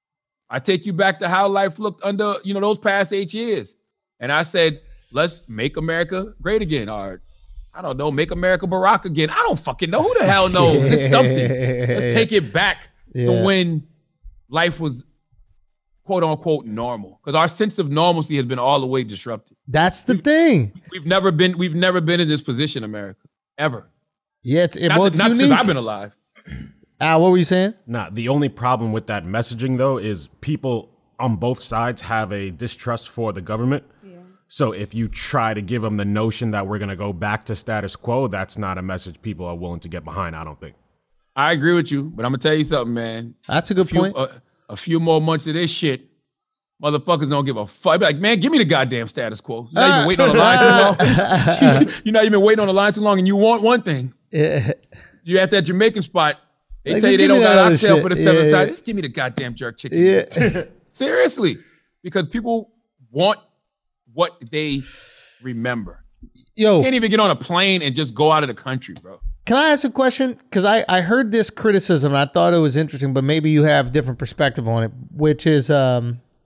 I take you back to how life looked under, those past 8 years. And I said, let's make America great again. Or, I don't know, make America Barack again. I don't fucking know. Who the hell knows? It's something. Let's take it back to when life was quote unquote normal. Because our sense of normalcy has been all the way disrupted. That's the thing. We've never been in this position, America. Ever. Yeah, it's not since I've been alive. Al, what were you saying? Nah, the only problem with that messaging, though, is people on both sides have a distrust for the government. Yeah. So if you try to give them the notion that we're going to go back to status quo, that's not a message people are willing to get behind, I don't think. I agree with you, but I'm going to tell you something, man. That's a good point. A few more months of this shit, motherfuckers don't give a fuck. Be like, man, give me the goddamn status quo. You're not even waiting on the line too long. You're not even waiting on the line too long, and you want one thing. Yeah. You at that Jamaican spot, they tell you they don't got oxtail for the seventh time. Just give me the goddamn jerk chicken. Yeah. Seriously. Because people want what they remember. Yo. You can't even get on a plane and just go out of the country, bro. Can I ask a question? Because I heard this criticism and I thought it was interesting, but maybe you have a different perspective on it, which is I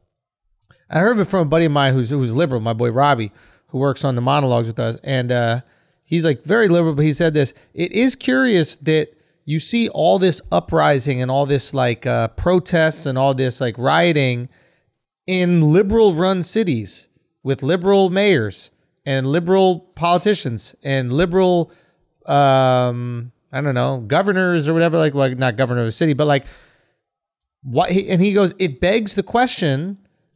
heard it from a buddy of mine who's liberal, my boy Robbie, who works on the monologues with us. And he's like very liberal, but he said this: it is curious that you see all this uprising and all this like protests and all this like rioting in liberal run cities with liberal mayors and liberal politicians and liberal, I don't know, governors or whatever, like not governor of a city, but like what, and he goes, it begs the question,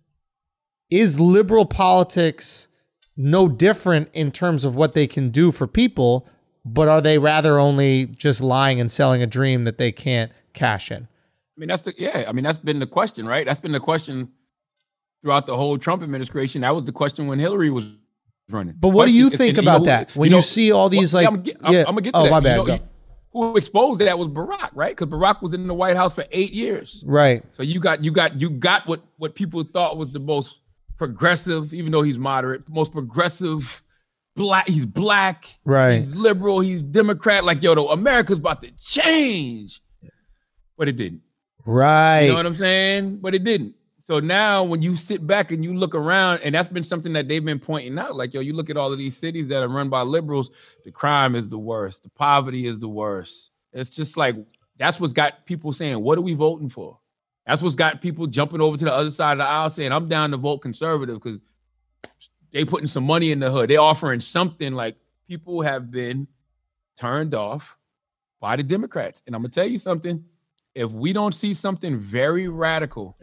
is liberal politics no different in terms of what they can do for people, but are they rather only just lying and selling a dream that they can't cash in? I mean, that's been the question, right? That's been the question throughout the whole Trump administration. That was the question when Hillary was running. But what do you think about that? When you see all these like... I'm going to get to that. My bad. Who exposed that was Barack, right? Because Barack was in the White House for 8 years. Right. So you got what people thought was the most progressive, even though he's moderate, most progressive black. He's black. Right. He's liberal. He's Democrat. Like, America's about to change. But it didn't. Right. You know what I'm saying? But it didn't. So now when you sit back and you look around, and that's been something that they've been pointing out, like, you look at all of these cities that are run by liberals, the crime is the worst. The poverty is the worst. It's just like, that's what's got people saying, what are we voting for? That's what's got people jumping over to the other side of the aisle saying, I'm down to vote conservative because they putting some money in the hood. They offering something. Like, people have been turned off by the Democrats. And I'm going to tell you something. If we don't see something very radical,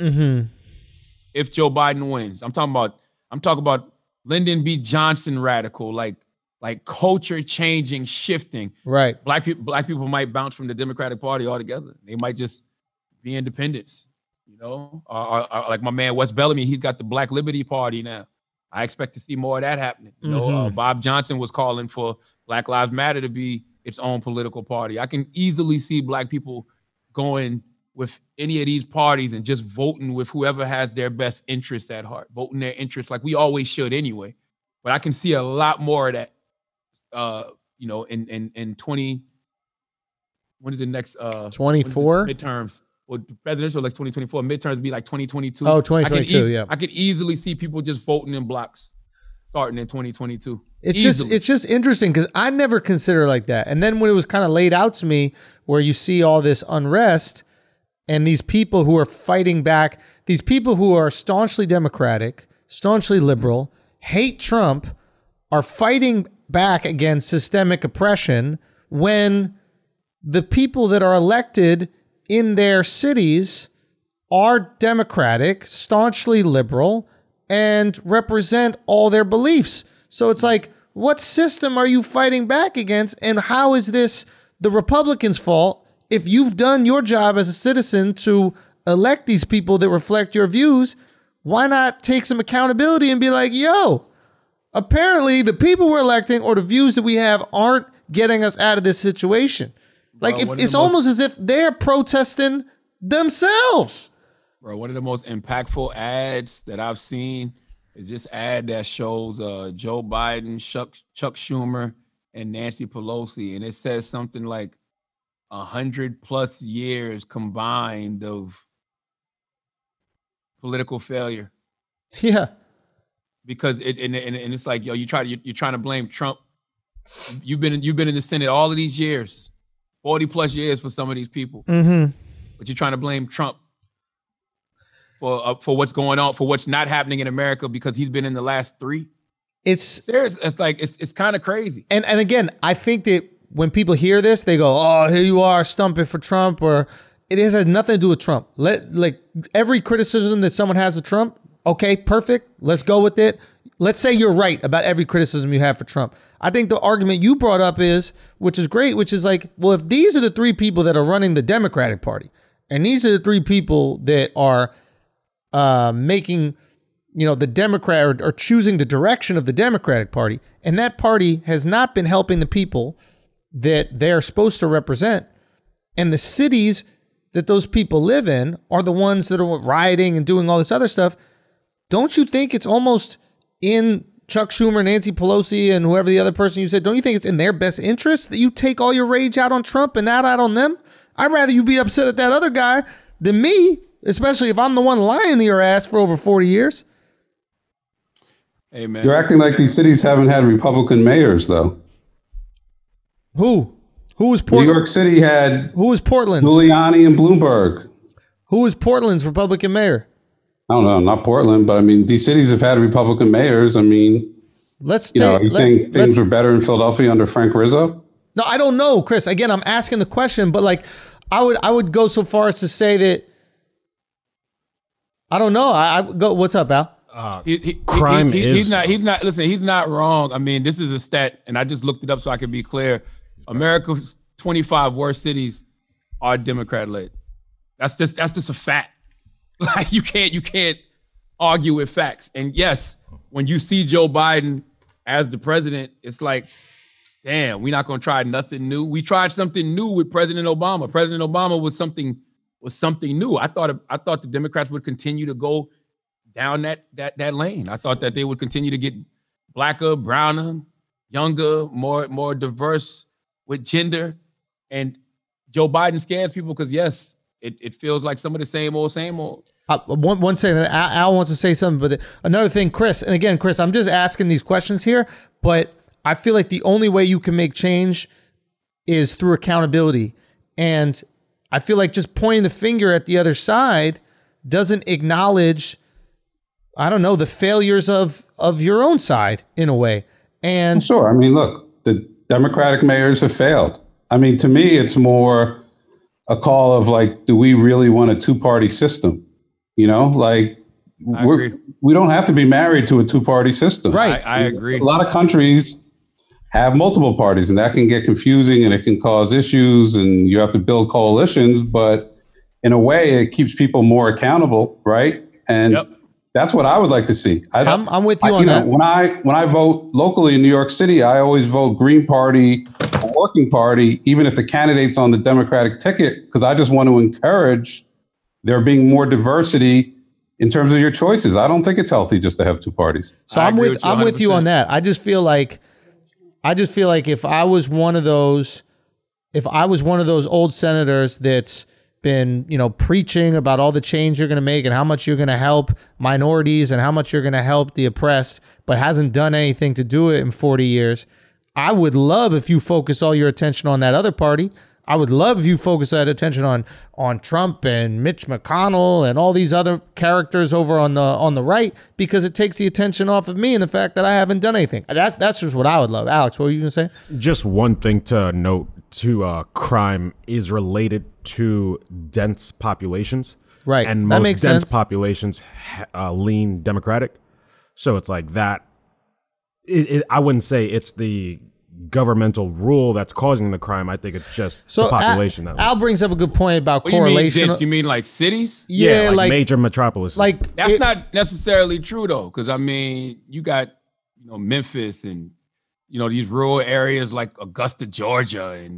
if Joe Biden wins, I'm talking about Lyndon B. Johnson radical, like culture changing, shifting. Right. Black people might bounce from the Democratic Party altogether. They might just be independents, or like my man Wes Bellamy, he's got the Black Liberty Party now. I expect to see more of that happening. Bob Johnson was calling for Black Lives Matter to be its own political party. I can easily see black people going with any of these parties and just voting with whoever has their best interest at heart, voting their interest like we always should anyway. But I can see a lot more of that, in 20, when is the next? 24? Midterms. Well, presidential like 2024, midterms be like 2022. Oh, 2022, yeah. I could easily see people just voting in blocks starting in 2022. It's just interesting because I never consider like that. And then when it was kind of laid out to me where you see all this unrest and these people who are fighting back, these people who are staunchly Democratic, staunchly liberal, hate Trump, are fighting back against systemic oppression when the people that are elected in their cities are Democratic, staunchly liberal, and represent all their beliefs. So it's like, what system are you fighting back against? And how is this the Republicans' fault if you've done your job as a citizen to elect these people that reflect your views? Why not take some accountability and be like, yo, apparently the people we're electing or the views that we have aren't getting us out of this situation. Like, it's almost as if they're protesting themselves. Bro, one of the most impactful ads that I've seen is this ad that shows Joe Biden, Chuck Schumer, and Nancy Pelosi. And it says something like 100+ years combined of political failure. Yeah. Because it's like, yo, you're trying to blame Trump. You've been in the Senate all of these years, 40+ years for some of these people. Mm-hmm. But you're trying to blame Trump for what's going on, for what's not happening in America because he's been in the last 3. It's kind of crazy. And again, I think that when people hear this, they go, "Oh, here you are stumping for Trump," or it has nothing to do with Trump. Like every criticism that someone has of Trump, okay, perfect. Let's go with it. Let's say you're right about every criticism you have for Trump. I think the argument you brought up which is great, which is like, well, if these are the 3 people that are running the Democratic Party, and these are the 3 people that are making, the Democrat or choosing the direction of the Democratic Party, and that party has not been helping the people that they're supposed to represent, and the cities that those people live in are the ones that are rioting and doing all this other stuff, don't you think it's almost in Chuck Schumer, Nancy Pelosi, and whoever the other person you said, don't you think it's in their best interest that you take all your rage out on Trump and not out on them? I'd rather you be upset at that other guy than me, especially if I'm the one lying to your ass for over 40 years. Hey, man. You're acting like these cities haven't had Republican mayors, though. Who? Who was Portland? New York City had... Who was Portland's? Giuliani and Bloomberg. Who was Portland's Republican mayor? I don't know, not Portland, but I mean, these cities have had Republican mayors. I mean, you think things were better in Philadelphia under Frank Rizzo? No, I don't know, Chris. Again, I'm asking the question, but like, I would go so far as to say that, I don't know. I go, what's up, Al? He's not wrong. I mean, this is a stat, and I just looked it up so I can be clear. America's 25 worst cities are Democrat-led. That's just a fact. Like, you can't argue with facts. And yes, when you see Joe Biden as the president, it's like, damn, we're not gonna try nothing new. We tried something new with President Obama. President Obama was something new. I thought the Democrats would continue to go down that lane. I thought that they would continue to get blacker, browner, younger, more diverse with gender. And Joe Biden scares people because, yes, it feels like some of the same old. One second, Al wants to say something, but another thing, Chris, and again, Chris, I'm just asking these questions here, but I feel like the only way you can make change is through accountability. And I feel like just pointing the finger at the other side doesn't acknowledge, I don't know, the failures of your own side in a way. And sure. I mean, look, the Democratic mayors have failed. I mean, to me, it's more a call of like, do we really want a 2-party system? Like we don't have to be married to a 2-party system. Right. I agree. A lot of countries have multiple parties, and that can get confusing and it can cause issues, and you have to build coalitions. But in a way, it keeps people more accountable, right? And that's what I would like to see. I'm with you on that. When I vote locally in New York City, I always vote Green Party or Working Party, even if the candidate's on the Democratic ticket, because I just want to encourage there being more diversity in terms of your choices. I don't think it's healthy just to have 2 parties. So I'm with you on that. I just feel like if I was one of those old senators that's been, preaching about all the change you're going to make and how much you're going to help minorities and how much you're going to help the oppressed, but hasn't done anything to do it in 40 years, I would love if you focus all your attention on that other party. I would love if you focus that attention on Trump and Mitch McConnell and all these other characters over on the right, because it takes the attention off of me and the fact that I haven't done anything. That's just what I would love. Alex, what were you going to say? Just one thing to note, crime is related to dense populations. Right. And that most makes dense sense. populations lean Democratic. So it's like that. I wouldn't say it's the governmental rule that's causing the crime. I think it's just the population. Al brings up a good point about correlation. You mean like cities? Yeah, like major metropolises. Like that's not necessarily true though, because I mean, you got Memphis and these rural areas like Augusta, Georgia, and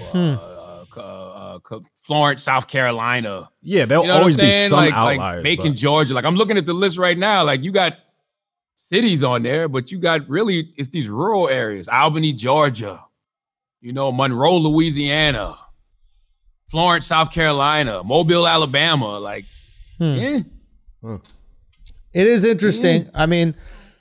Florence, South Carolina. Yeah, there'll always be some outliers. Like Macon, Georgia. Like I'm looking at the list right now. Like you got cities on there, but you got it's these rural areas. Albany, Georgia. Monroe, Louisiana. Florence, South Carolina. Mobile, Alabama. Like, yeah. It is interesting. Yeah. I mean,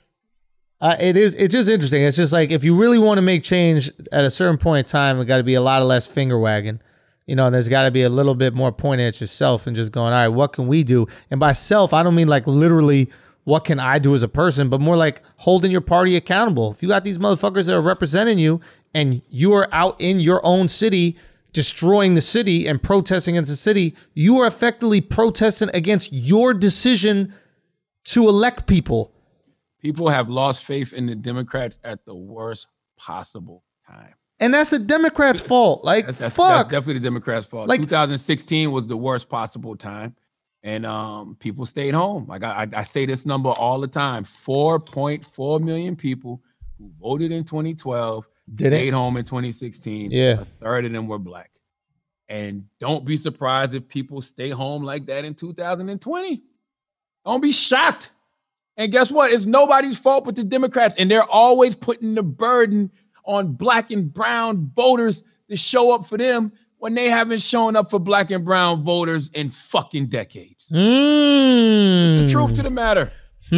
it's just interesting. It's just like if you really want to make change at a certain point in time, it got to be a lot of less finger wagging. There's got to be a little bit more pointing at yourself and just going, all right, what can we do? And by self, I don't mean like literally what can I do as a person, but more like holding your party accountable. If you got these motherfuckers that are representing you and you are out in your own city destroying the city and protesting against the city, you are effectively protesting against your decision to elect people. People have lost faith in the Democrats at the worst possible time. And that's the Democrats' fault. Like, that's fuck. Definitely the Democrats' fault. Like, 2016 was the worst possible time. And people stayed home. Like I say this number all the time. 4.4 million people who voted in 2012 stayed home in 2016. Yeah. A third of them were black. And don't be surprised if people stay home like that in 2020. Don't be shocked. And guess what? It's nobody's fault but the Democrats. And they're always putting the burden on black and brown voters to show up for them when they haven't shown up for black and brown voters in fucking decades. It's the truth to the matter.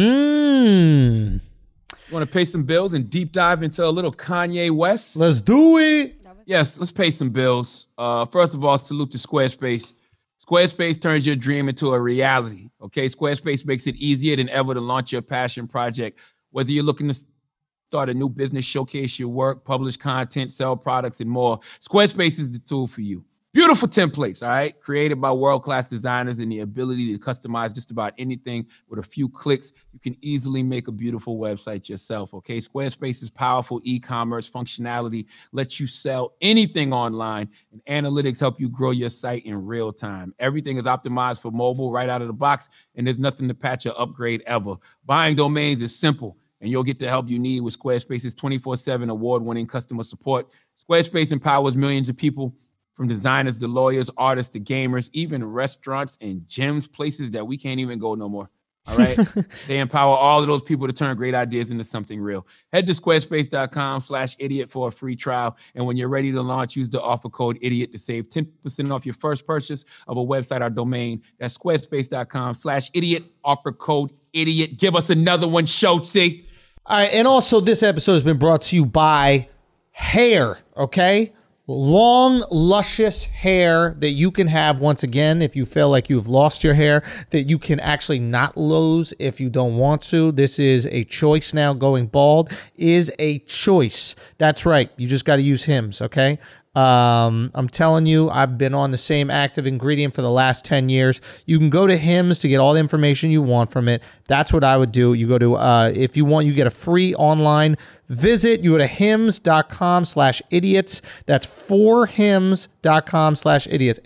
You want to pay some bills and deep dive into a little Kanye West? Let's do it. Yes, let's pay some bills. First of all, salute to Squarespace. Squarespace turns your dream into a reality. Okay, Squarespace makes it easier than ever to launch your passion project. Whether you're looking to start a new business, showcase your work, publish content, sell products, and more, Squarespace is the tool for you. Beautiful templates, all right? Created by world-class designers and the ability to customize just about anything with a few clicks. You can easily make a beautiful website yourself, okay? Squarespace's powerful e-commerce functionality lets you sell anything online, and analytics help you grow your site in real time. Everything is optimized for mobile right out of the box, and there's nothing to patch or upgrade ever. Buying domains is simple, and you'll get the help you need with Squarespace's 24/7 award-winning customer support. Squarespace empowers millions of people, from designers to lawyers, artists to gamers, even restaurants and gyms, places that we can't even go no more. All right. They empower all of those people to turn great ideas into something real. Head to squarespace.com/idiot for a free trial. And when you're ready to launch, use the offer code idiot to save 10% off your first purchase of a website or domain. That's squarespace.com/idiot, offer code idiot. Give us another one, Schultzy. All right. And also, this episode has been brought to you by hair. Okay. Long, luscious hair that you can have once again if you feel like you've lost your hair, that you can actually not lose if you don't want to. This is a choice now. Going bald is a choice. That's right. You just got to use Hims, okay? I'm telling you, I've been on the same active ingredient for the last 10 years. You can go to Hims to get all the information you want from it. That's what I would do. You go to, if you want, you get a free online visit. You go to hims.com/idiots. That's forhims.com/idiots.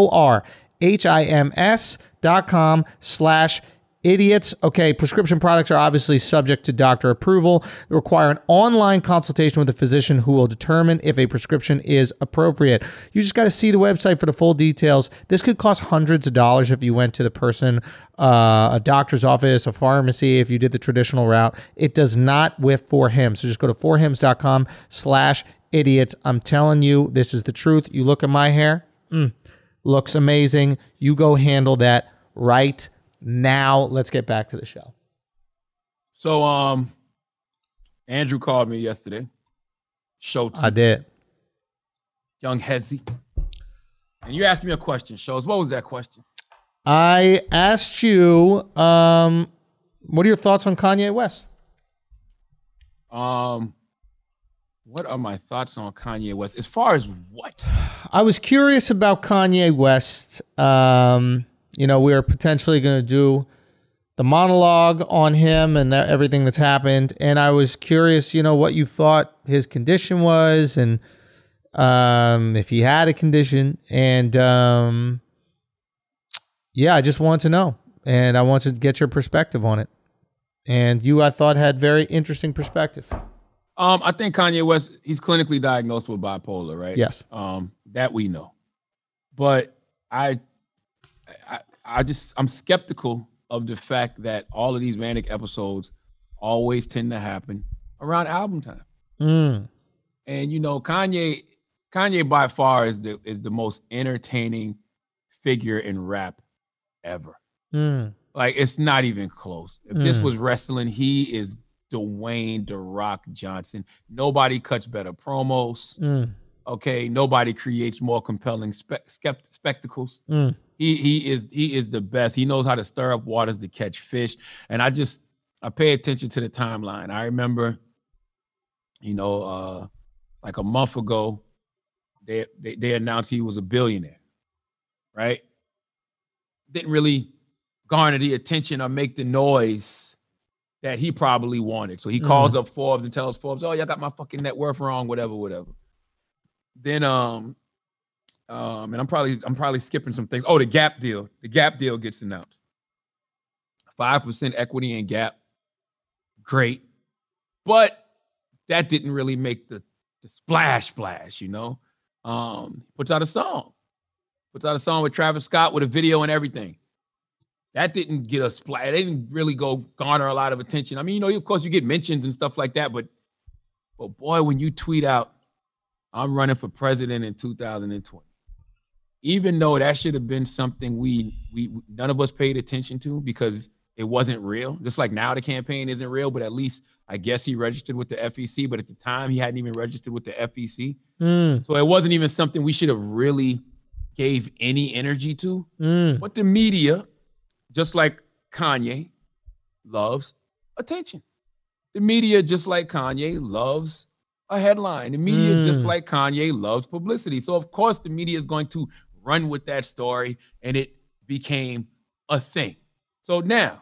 forhims.com/idiots. Okay, prescription products are obviously subject to doctor approval. They require an online consultation with a physician who will determine if a prescription is appropriate. You just got to see the website for the full details. This could cost hundreds of dollars if you went to the person, a doctor's office, a pharmacy, if you did the traditional route. It does not with For Hims. So just go to forhims.com/idiots. I'm telling you, this is the truth. You look at my hair, looks amazing. You go handle that right now. Let's get back to the show. So, Andrew called me yesterday. Schultz. I did. Young Hezzy. And you asked me a question, Schulz. What was that question? I asked you, what are your thoughts on Kanye West? What are my thoughts on Kanye West? As far as what? I was curious about Kanye West. We are potentially going to do the monologue on him and everything that's happened. And I was curious, what you thought his condition was and if he had a condition. And I just wanted to know. And I wanted to get your perspective on it. And you, I thought, had very interesting perspective. I think Kanye West, he's clinically diagnosed with bipolar, right? Yes. That we know. But I'm skeptical of the fact that all of these manic episodes always tend to happen around album time. And Kanye by far is the most entertaining figure in rap ever. Like, it's not even close. If this was wrestling, he is Dwayne "The Rock" Johnson. Nobody cuts better promos. Okay, nobody creates more compelling spectacles. He is the best. He knows how to stir up waters to catch fish. And I pay attention to the timeline. I remember, like a month ago, they announced he was a billionaire, right? Didn't really garner the attention or make the noise that he probably wanted. So he calls up Forbes and tells Forbes, "Oh, y'all got my fucking net worth wrong, whatever." Then and I'm probably skipping some things. Oh, the Gap deal. The Gap deal gets announced. 5% equity in Gap. Great. But that didn't really make the splash, puts out a song. Puts out a song with Travis Scott with a video and everything. That didn't get a splash. It didn't really garner a lot of attention. I mean, of course you get mentions and stuff like that, but boy, when you tweet out, "I'm running for president in 2020," even though that should have been something we none of us paid attention to because it wasn't real. Just like now the campaign isn't real, but at least I guess he registered with the FEC, but at the time he hadn't even registered with the FEC. So it wasn't even something we should have really gave any energy to. But the media, just like Kanye, loves attention. The media, just like Kanye, loves a headline. The media, just like Kanye, loves publicity. So, of course, the media is going to run with that story, and it became a thing. So now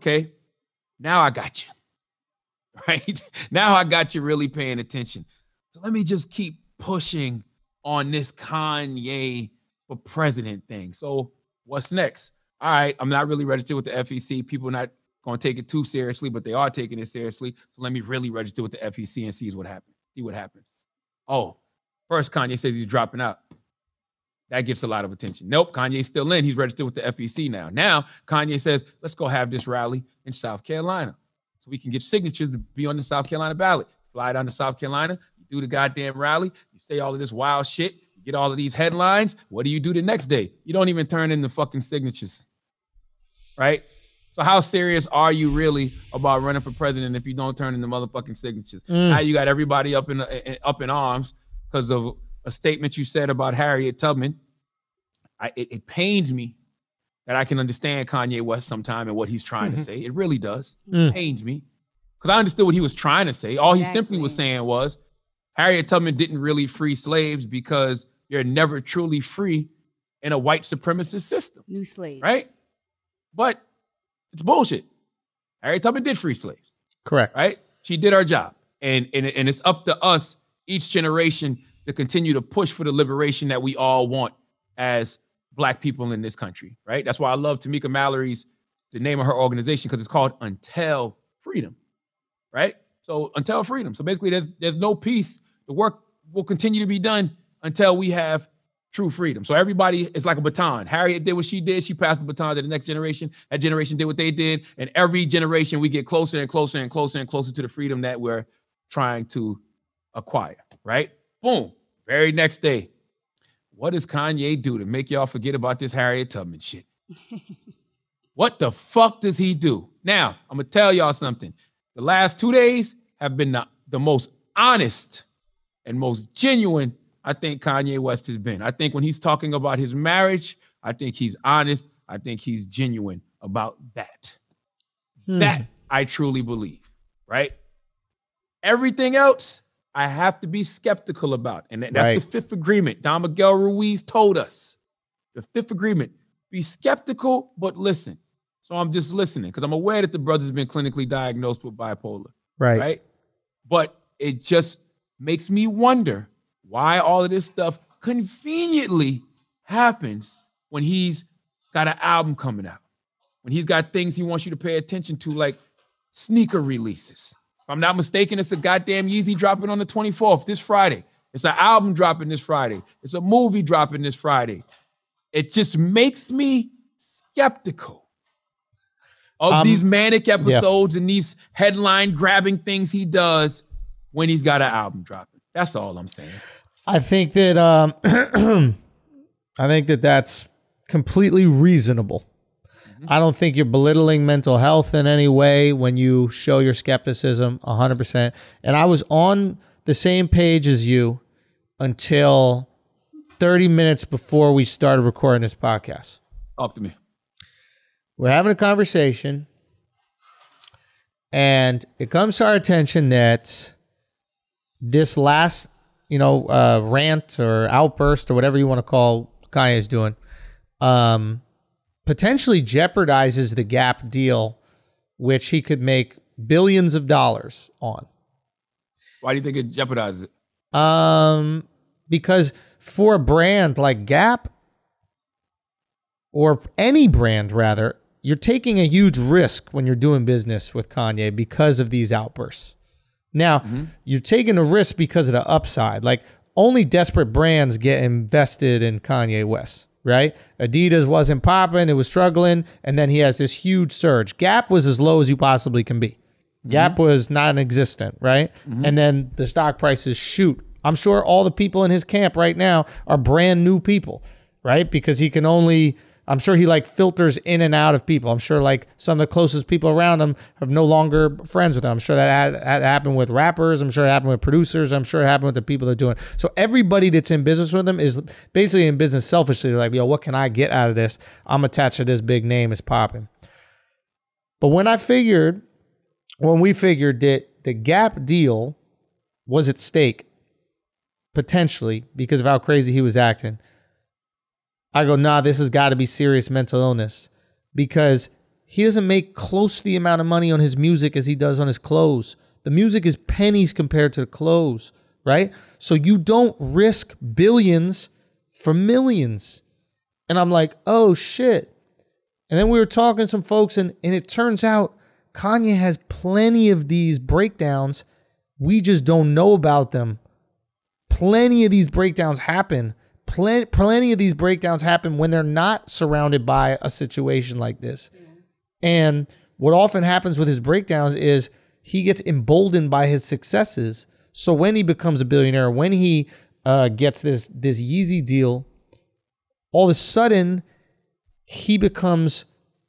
I got you, right? Now I got you really paying attention. So let me just keep pushing on this Kanye for president thing. So what's next? All right, I'm not really registered with the FEC. People are not going to take it too seriously, but they are taking it seriously. So let me really register with the FEC and see what happens. Oh, first Kanye says he's dropping out. That gets a lot of attention. Nope, Kanye's still in. He's registered with the FEC now. Now, Kanye says, let's go have this rally in South Carolina so we can get signatures to be on the South Carolina ballot. Fly down to South Carolina, you do the goddamn rally, you say all of this wild shit, you get all of these headlines. What do you do the next day? You don't even turn in the fucking signatures, right? So how serious are you really about running for president if you don't turn in the motherfucking signatures? Now you got everybody up in arms because of a statement you said about Harriet Tubman. It pains me that I can understand Kanye West sometime and what he's trying to say. It really does. It pains me because I understood what he was trying to say. All he simply was saying was Harriet Tubman didn't really free slaves because you're never truly free in a white supremacist system. New slaves. Right? But it's bullshit. Harriet Tubman did free slaves. Correct. Right? She did her job. And it's up to us, each generation, to continue to push for the liberation that we all want as Black people in this country, right? That's why I love Tamika Mallory's, the name of her organization, because it's called Until Freedom, right? So Until Freedom. So basically there's no peace. The work will continue to be done until we have true freedom. So everybody is like a baton. Harriet did what she did. She passed the baton to the next generation. That generation did what they did. And every generation we get closer and closer and closer and closer to the freedom that we're trying to acquire, right? Boom. Very next day. What does Kanye do to make y'all forget about this Harriet Tubman shit? What the fuck does he do? Now, I'm going to tell y'all something. The last 2 days have been the most honest and most genuine I think Kanye West has been. I think when he's talking about his marriage, I think he's honest. I think he's genuine about that. That I truly believe, right? Everything else, I have to be skeptical about. And that's the fifth agreement. Don Miguel Ruiz told us. The fifth agreement, be skeptical, but listen. So I'm just listening because I'm aware that the brother's been clinically diagnosed with bipolar. Right? But it just makes me wonder why all of this stuff conveniently happens when he's got an album coming out, when he's got things he wants you to pay attention to, like sneaker releases. If I'm not mistaken, it's a goddamn Yeezy dropping on the 24th, this Friday. It's an album dropping this Friday. It's a movie dropping this Friday. It just makes me skeptical of these manic episodes and these headline-grabbing things he does when he's got an album dropping. That's all I'm saying. I think that that's completely reasonable. I don't think you're belittling mental health in any way when you show your skepticism 100%. And I was on the same page as you until 30 minutes before we started recording this podcast. Up to me. We're having a conversation, and it comes to our attention that this last, rant or outburst or whatever you want to call Kanye's doing, potentially jeopardizes the Gap deal, which he could make billions of dollars on. Why do you think it jeopardizes it? Because for a brand like Gap, or any brand rather, you're taking a huge risk when you're doing business with Kanye because of these outbursts. Now, you're taking a risk because of the upside. Like, only desperate brands get invested in Kanye West, right? Adidas wasn't popping, it was struggling, and then he has this huge surge. Gap was as low as you possibly can be. Gap was non-existent, right? And then the stock prices shoot. I'm sure all the people in his camp right now are brand new people, right? Because he can only... I'm sure he filters in and out of people. I'm sure some of the closest people around him are no longer friends with him. I'm sure that had happened with rappers. I'm sure it happened with producers. I'm sure it happened with the people that are doing it. So everybody that's in business with him is basically in business selfishly. Like, yo, what can I get out of this? I'm attached to this big name. It's popping. But when we figured that the Gap deal was at stake, potentially because of how crazy he was acting, I go, nah, this has got to be serious mental illness, because he doesn't make close to the amount of money on his music as he does on his clothes. The music is pennies compared to the clothes, right? So you don't risk billions for millions. And I'm like, oh shit. And then we were talking to some folks, and it turns out Kanye has plenty of these breakdowns. We just don't know about them. Plenty of these breakdowns happen. Plenty of these breakdowns happen when they're not surrounded by a situation like this. And what often happens with his breakdowns is he gets emboldened by his successes. So when he becomes a billionaire, when he gets this Yeezy deal, all of a sudden he becomes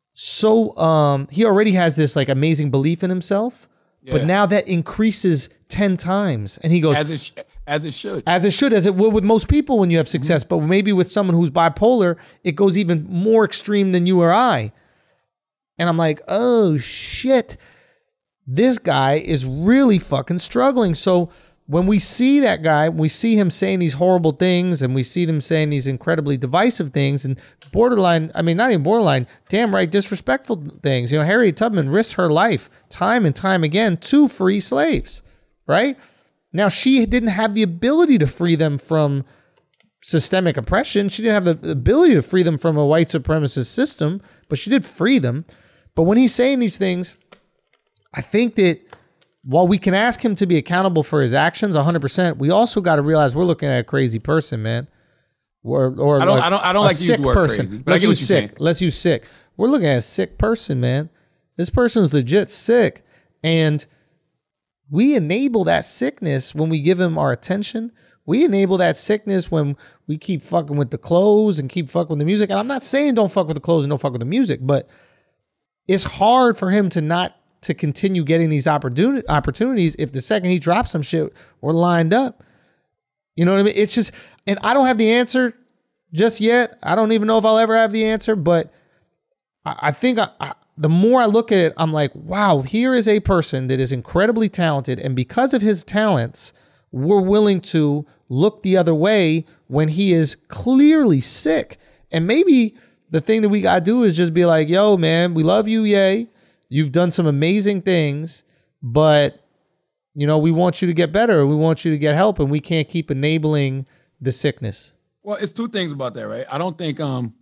so he already has this amazing belief in himself, but now that increases 10 times, and he goes, as it should. As it will with most people when you have success. But maybe with someone who's bipolar, it goes even more extreme than you or I. And I'm like, oh shit, this guy is really fucking struggling. So when we see that guy, we see him saying these horrible things, and we see them saying these incredibly divisive things and borderline, not even borderline, damn right disrespectful things. Harriet Tubman risked her life time and time again to free slaves, right? Now, she didn't have the ability to free them from systemic oppression. She didn't have the ability to free them from a white supremacist system, but she did free them. But when he's saying these things, I think that while we can ask him to be accountable for his actions 100%, we also got to realize we're looking at a crazy person, man. Or I don't like to use the word person. Crazy, but I get what you're saying. Let's use sick. We're looking at a sick person, man. This person's legit sick. And we enable that sickness when we give him our attention. We enable that sickness when we keep fucking with the clothes and keep fucking with the music. And I'm not saying don't fuck with the clothes and don't fuck with the music, but it's hard for him to continue getting these opportunities if the second he drops some shit, we're lined up. You know what I mean? It's just, and I don't have the answer just yet. I don't even know if I'll ever have the answer, but I think the more I look at it, I'm like, wow, here is a person that is incredibly talented. And because of his talents, we're willing to look the other way when he is clearly sick. And maybe the thing that we got to do is just be like, yo, man, we love you. Yay. You've done some amazing things, but we want you to get better. We want you to get help, and we can't keep enabling the sickness. Well, it's two things about that, right? I don't think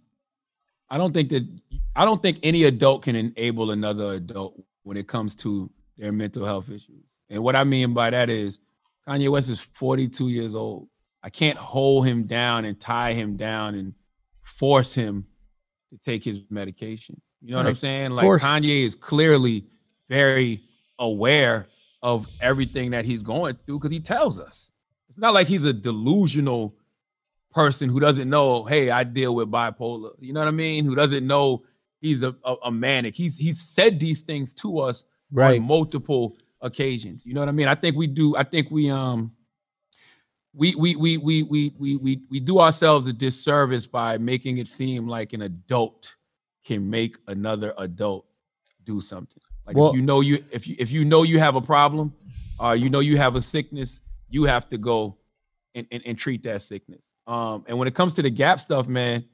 any adult can enable another adult when it comes to their mental health issues. And what I mean by that is Kanye West is 42 years old. I can't hold him down and tie him down and force him to take his medication. You know what I'm saying? Like Kanye is clearly very aware of everything that he's going through because he tells us. It's not like he's a delusional person who doesn't know, hey, I deal with bipolar. You know what I mean? Who doesn't know he's a manic. He's said these things to us on multiple occasions. You know what I mean? I think we do ourselves a disservice by making it seem like an adult can make another adult do something. Like if you know you have a problem, you have a sickness, you have to go and treat that sickness. And when it comes to the Gap stuff, man,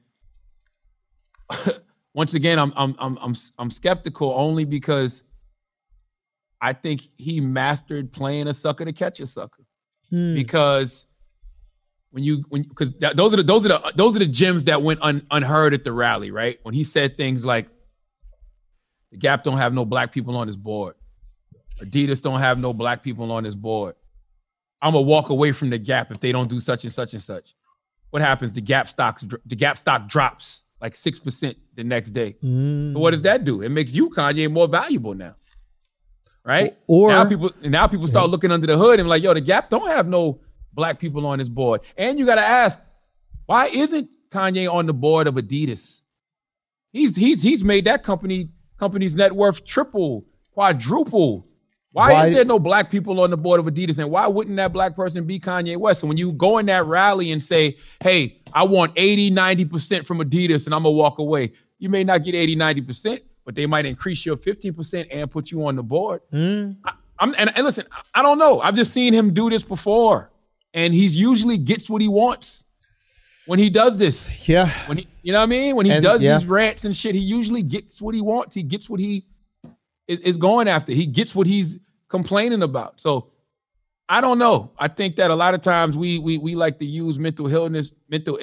once again, I'm skeptical only because I think he mastered playing a sucker to catch a sucker. Because those are the gems that went unheard at the rally, right? When he said things like, the Gap don't have no black people on his board. Adidas don't have no black people on his board. I'm gonna walk away from the Gap if they don't do such and such and such. What happens? The Gap stock drops like 6% the next day. So what does that do? It makes you, Kanye, more valuable now, right? Or now people start looking under the hood and like, yo, the Gap don't have no black people on his board. And you got to ask, why isn't Kanye on the board of Adidas? He's made that company's net worth triple, quadruple. Why is there no black people on the board of Adidas? And why wouldn't that black person be Kanye West? So when you go in that rally and say, hey, I want 80, 90% from Adidas and I'm going to walk away, you may not get 80, 90%, but they might increase your 15% and put you on the board. And listen, I don't know. I've just seen him do this before. And he usually gets what he wants when he does this. Yeah. When he, you know what I mean? When he does these rants and shit, he usually gets what he wants. He gets what he is going after. He gets what he's complaining about. So I don't know. I think that a lot of times we like to use mental illness.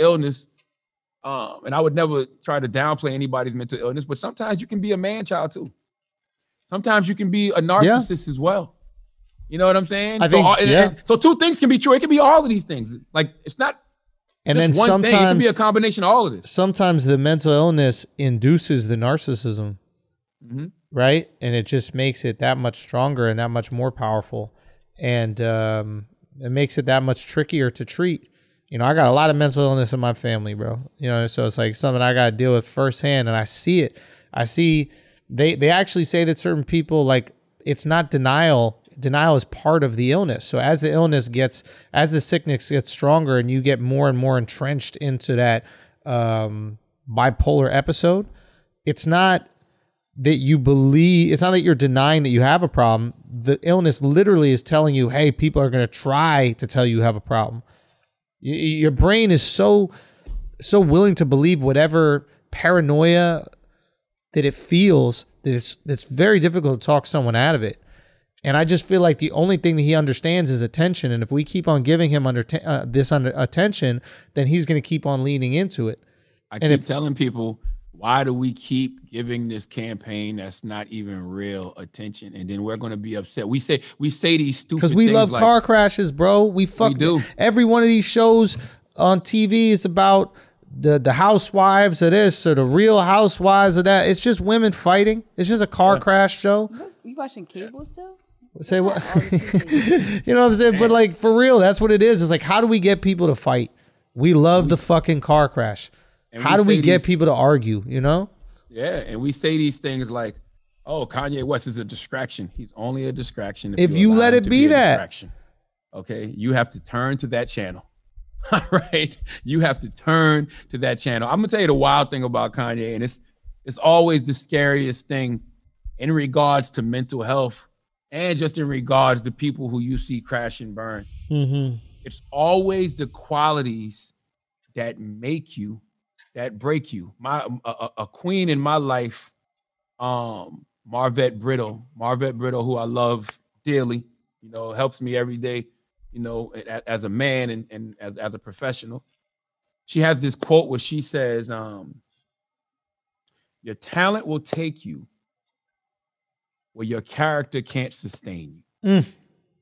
And I would never try to downplay anybody's mental illness, but sometimes you can be a man-child too. Sometimes you can be a narcissist as well. You know what I'm saying? So two things can be true. It can be all of these things. Like it's not just one thing. It can be a combination of all of this. Sometimes the mental illness induces the narcissism, right? And it just makes it that much stronger and that much more powerful. And it makes it that much trickier to treat. You know, I got a lot of mental illness in my family, bro. You know, so it's like something I got to deal with firsthand, and I see it. I see they actually say that certain people, like, it's not denial. Denial is part of the illness. So as the sickness gets stronger and you get more and more entrenched into that bipolar episode, it's not that it's not that you're denying that you have a problem. The illness literally is telling you, hey, people are going to try to tell you have a problem. Your brain is so willing to believe whatever paranoia that it feels that it's very difficult to talk someone out of it. And I just feel like the only thing that he understands is attention. And if we keep on giving him attention, then he's going to keep on leaning into it. I keep telling people, why do we keep giving this campaign that's not even real attention? And then we're going to be upset. We say these stupid things. Because we love car crashes, bro. We do. Every one of these shows on TV is about the housewives of this or the real housewives of that. It's just women fighting. It's just a car crash show. You watching cable still? Say what? You know what I'm saying? But like, for real, that's what it is. It's like, how do we get people to fight? We love the fucking car crash. How do we get people to argue, you know? Yeah, and we say these things like, oh, Kanye West is a distraction. He's only a distraction if you let it be that. Okay, you have to turn to that channel. All right. You have to turn to that channel. I'm gonna tell you the wild thing about Kanye, and it's always the scariest thing in regards to mental health and just in regards to people who you see crash and burn. Mm-hmm. It's always the qualities that make you, that break you. A queen in my life, Marvette Brittle, who I love dearly, helps me every day, as a man and as a professional. She has this quote where she says, your talent will take you where your character can't sustain you. Mm.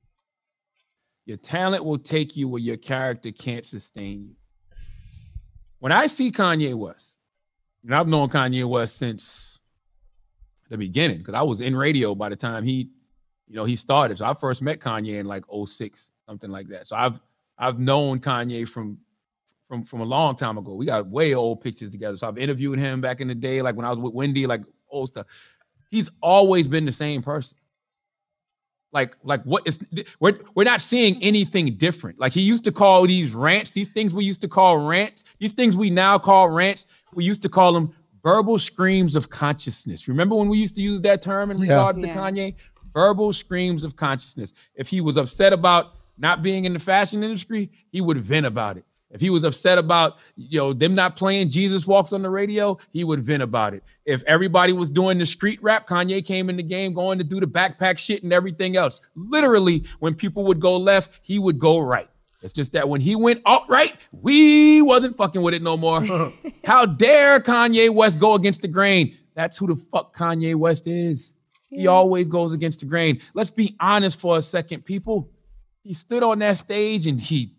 Your talent will take you where your character can't sustain you. When I see Kanye West, and I've known Kanye West since the beginning, because I was in radio by the time he started. So I first met Kanye in like 2006, something like that. So I've known Kanye from a long time ago. We got way old pictures together. So I've interviewed him back in the day, like when I was with Wendy, like old stuff. He's always been the same person. Like what is, we're not seeing anything different. Like he used to call these rants, these things we used to call rants, these things we now call rants, we used to call them verbal screams of consciousness. Remember when we used to use that term in regard to Kanye? Verbal screams of consciousness. If he was upset about not being in the fashion industry, he would vent about it. If he was upset about, them not playing Jesus Walks on the radio, he would vent about it. If everybody was doing the street rap, Kanye came in the game going to do the backpack shit and everything else. Literally, when people would go left, he would go right. It's just that when he went alt-right, we wasn't fucking with it no more. How dare Kanye West go against the grain? That's who the fuck Kanye West is. He always goes against the grain. Let's be honest for a second, people. He stood on that stage and he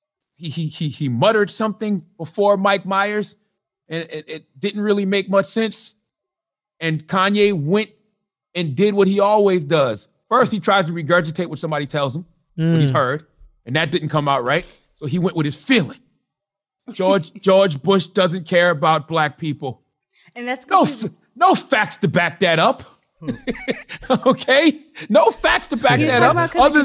muttered something before Mike Myers, and it didn't really make much sense. And Kanye went and did what he always does. First, he tries to regurgitate what somebody tells him, what he's heard, and that didn't come out right. So he went with his feeling. George Bush doesn't care about black people. And that's no facts to back that up. Okay, no facts to back that up. Other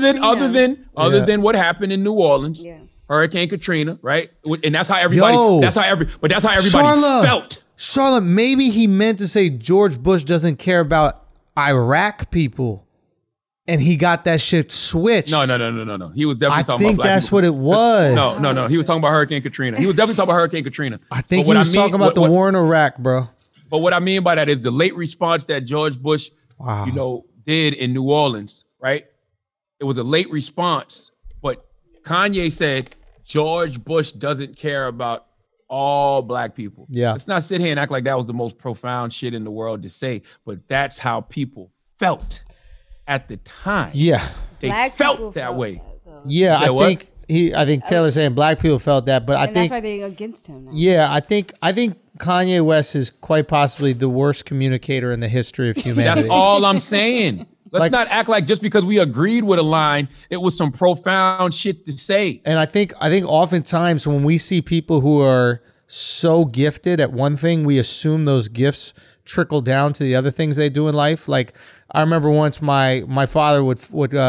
than what happened in New Orleans. Yeah. Hurricane Katrina, right? And that's how everybody. That's how everybody felt. Charlotte, maybe he meant to say George Bush doesn't care about Iraq people, and he got that shit switched. No. He was definitely talking about black people. I think that's what it was. No. He was talking about Hurricane Katrina. He was definitely talking about Hurricane Katrina. I think he was talking about the war in Iraq, bro. But what I mean by that is the late response that George Bush, did in New Orleans, right? It was a late response, but Kanye said George Bush doesn't care about all black people. Yeah. Let's not sit here and act like that was the most profound shit in the world to say, but that's how people felt at the time. Yeah. They felt that way. Yeah, I think Taylor's saying black people felt that, but I think that's why they're against him now. Yeah, I think Kanye West is quite possibly the worst communicator in the history of humanity. That's all I'm saying. Let's not act like just because we agreed with a line, it was some profound shit to say. And I think oftentimes when we see people who are so gifted at one thing, we assume those gifts trickle down to the other things they do in life. Like I remember once my father would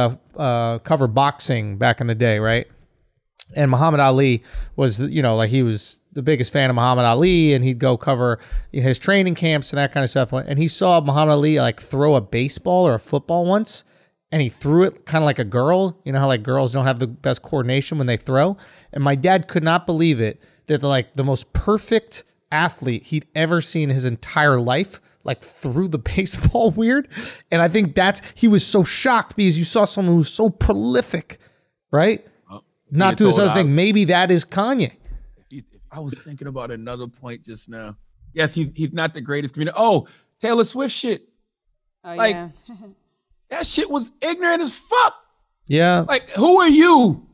cover boxing back in the day, right? And Muhammad Ali was, he was the biggest fan of Muhammad Ali, and he'd go cover his training camps and that kind of stuff. And he saw Muhammad Ali like throw a baseball or a football once, and he threw it kind of like a girl. You know how like girls don't have the best coordination when they throw? And my dad could not believe it that like the most perfect athlete he'd ever seen his entire life like threw the baseball weird. And I think he was so shocked because you saw someone who's so prolific, right? Not do this other thing. Maybe that is Kanye. I was thinking about another point just now. Yes, he's not the greatest comedian. Oh, Taylor Swift shit. Oh, like, yeah. that shit was ignorant as fuck. Yeah. Like, who are you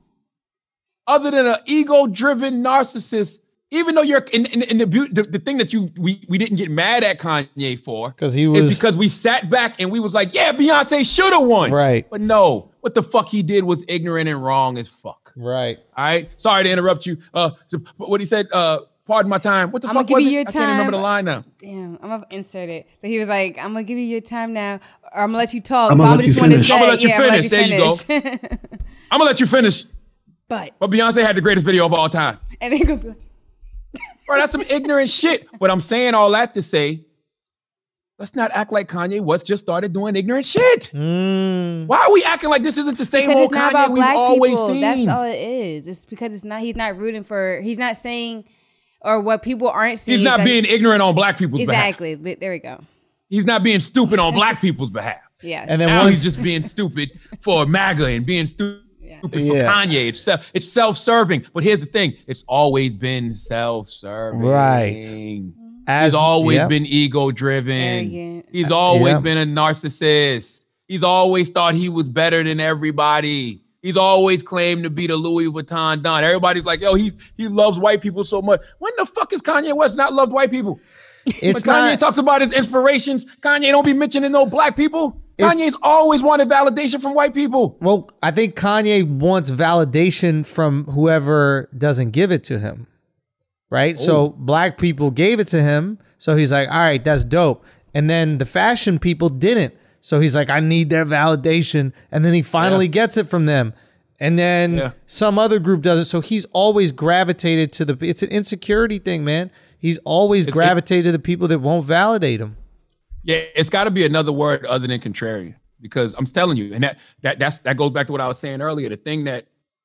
other than an ego-driven narcissist? Even though you're in the thing that we didn't get mad at Kanye for, because we sat back and we was like, yeah, Beyonce should have won. Right. But no, what the fuck he did was ignorant and wrong as fuck. Right. All right. Sorry to interrupt you. What he said, pardon my time. What the fuck was it? I can't remember the line now. Damn, I'm gonna insert it. But he was like, I'm gonna give you your time now, or I'm gonna let you talk. I'm gonna let you finish. There you go. I'm gonna let you finish. But Beyonce had the greatest video of all time. And they gonna be like, bro, that's some ignorant shit. But I'm saying all that to say, let's not act like Kanye West just started doing ignorant shit. Why are we acting like this isn't the same old Kanye we've always seen? That's all it is. It's because he's not rooting for, he's not saying, or what people aren't seeing. He's not being ignorant on black people's behalf. Exactly. But there we go. He's not being stupid on black people's behalf. Yes. And then now he's just being stupid for MAGA and being stupid for Kanye. It's self-serving. But here's the thing. It's always been self-serving. Right. He's always been ego-driven. He's always been a narcissist. He's always thought he was better than everybody. He's always claimed to be the Louis Vuitton Don. Everybody's like, yo, he loves white people so much. When the fuck is Kanye West not loved white people? It's when Kanye talks about his inspirations, Kanye don't be mentioning no black people. Kanye's always wanted validation from white people. Well, I think Kanye wants validation from whoever doesn't give it to him. Right? So black people gave it to him. So he's like, all right, that's dope. And then the fashion people didn't. So he's like, I need their validation. And then he finally gets it from them. And then some other group does it. So he's always gravitated to it's an insecurity thing, man. He's always gravitated to the people that won't validate him. Yeah, it's got to be another word other than contrarian. Because I'm telling you, and that goes back to what I was saying earlier. The thing that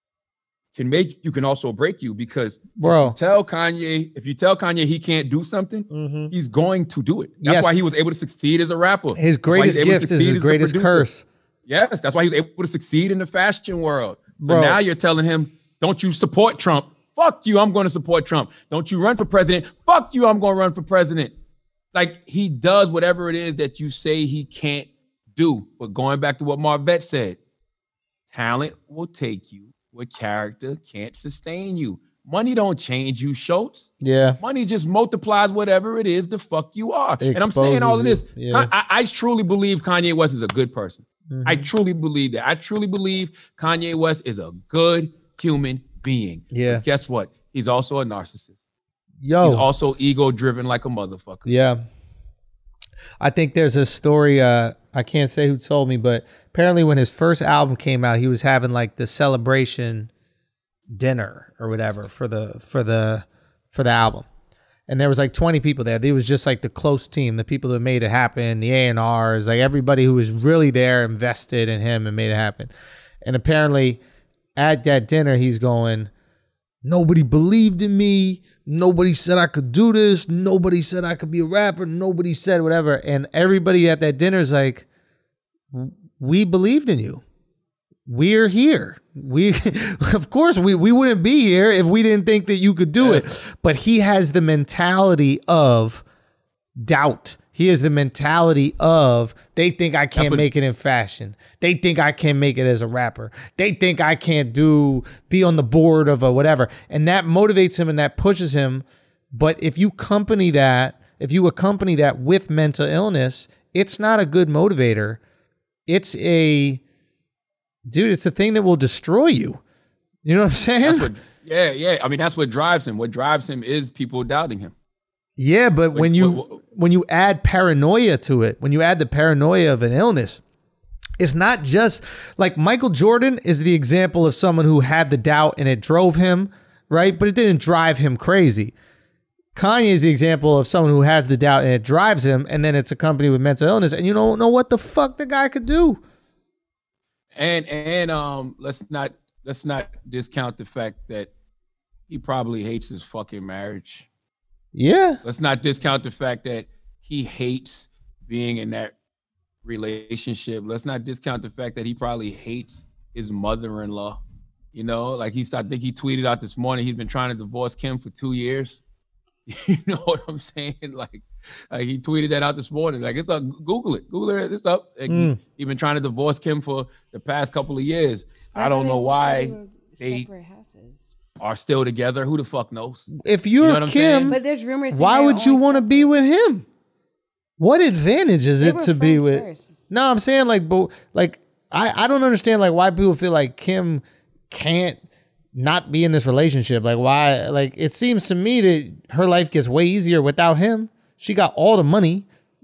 can make you can also break you, because if you tell Kanye he can't do something, he's going to do it. That's why he was able to succeed as a rapper. His greatest gift is his greatest curse. Yes, that's why he was able to succeed in the fashion world. So now you're telling him, don't you support Trump? Fuck you, I'm going to support Trump. Don't you run for president? Fuck you, I'm going to run for president. Like, he does whatever it is that you say he can't do. But going back to what Marvette said, talent will take you where character can't sustain you. Money don't change you, Schulz. Yeah. Money just multiplies whatever it is the fuck you are. And I'm saying all of this. Yeah. I truly believe Kanye West is a good person. I truly believe that. I truly believe Kanye West is a good human being. Yeah. But guess what? He's also a narcissist. He's also ego-driven like a motherfucker. Yeah. I think there's a story, I can't say who told me, but apparently when his first album came out, he was having like the celebration dinner or whatever for the album. And there was like 20 people there. It was just like the close team, the people that made it happen, the A&Rs, like everybody who was really there invested in him and made it happen. And apparently at that dinner, he's going, nobody believed in me. Nobody said I could do this. Nobody said I could be a rapper. Nobody said whatever. And everybody at that dinner is like, we believed in you. We're here. Of course, we wouldn't be here if we didn't think that you could do it. But he has the mentality of doubt. He has the mentality of, they think I can't make it in fashion. They think I can't make it as a rapper. They think I can't be on the board of a whatever. And that motivates him and that pushes him. But if you accompany that with mental illness, it's not a good motivator. It's a thing that will destroy you. You know what I'm saying? Yeah. I mean, that's what drives him. What drives him is people doubting him. Yeah, but when you add paranoia to it, when you add the paranoia of an illness, it's not just like Michael Jordan is the example of someone who had the doubt and it drove him, right? But it didn't drive him crazy. Kanye is the example of someone who has the doubt and it drives him, and then it's accompanied with mental illness, and you don't know what the fuck the guy could do. And let's not discount the fact that he probably hates his fucking marriage. Yeah. Let's not discount the fact that he hates being in that relationship. Let's not discount the fact that he probably hates his mother-in-law. You know, like I think he tweeted out this morning, he's been trying to divorce Kim for 2 years. You know what I'm saying? Like he tweeted that out this morning. Like, it's up, Google it, it's up. Like, he's been trying to divorce Kim for the past couple of years. I don't know why they are still together. Who the fuck knows? If you're you know Kim, but there's rumors. Why would you want to be with him? What advantage is it to be with? First. No, I'm saying like I don't understand like why people feel like Kim can't not be in this relationship. Like why? Like it seems to me that her life gets way easier without him. She got all the money.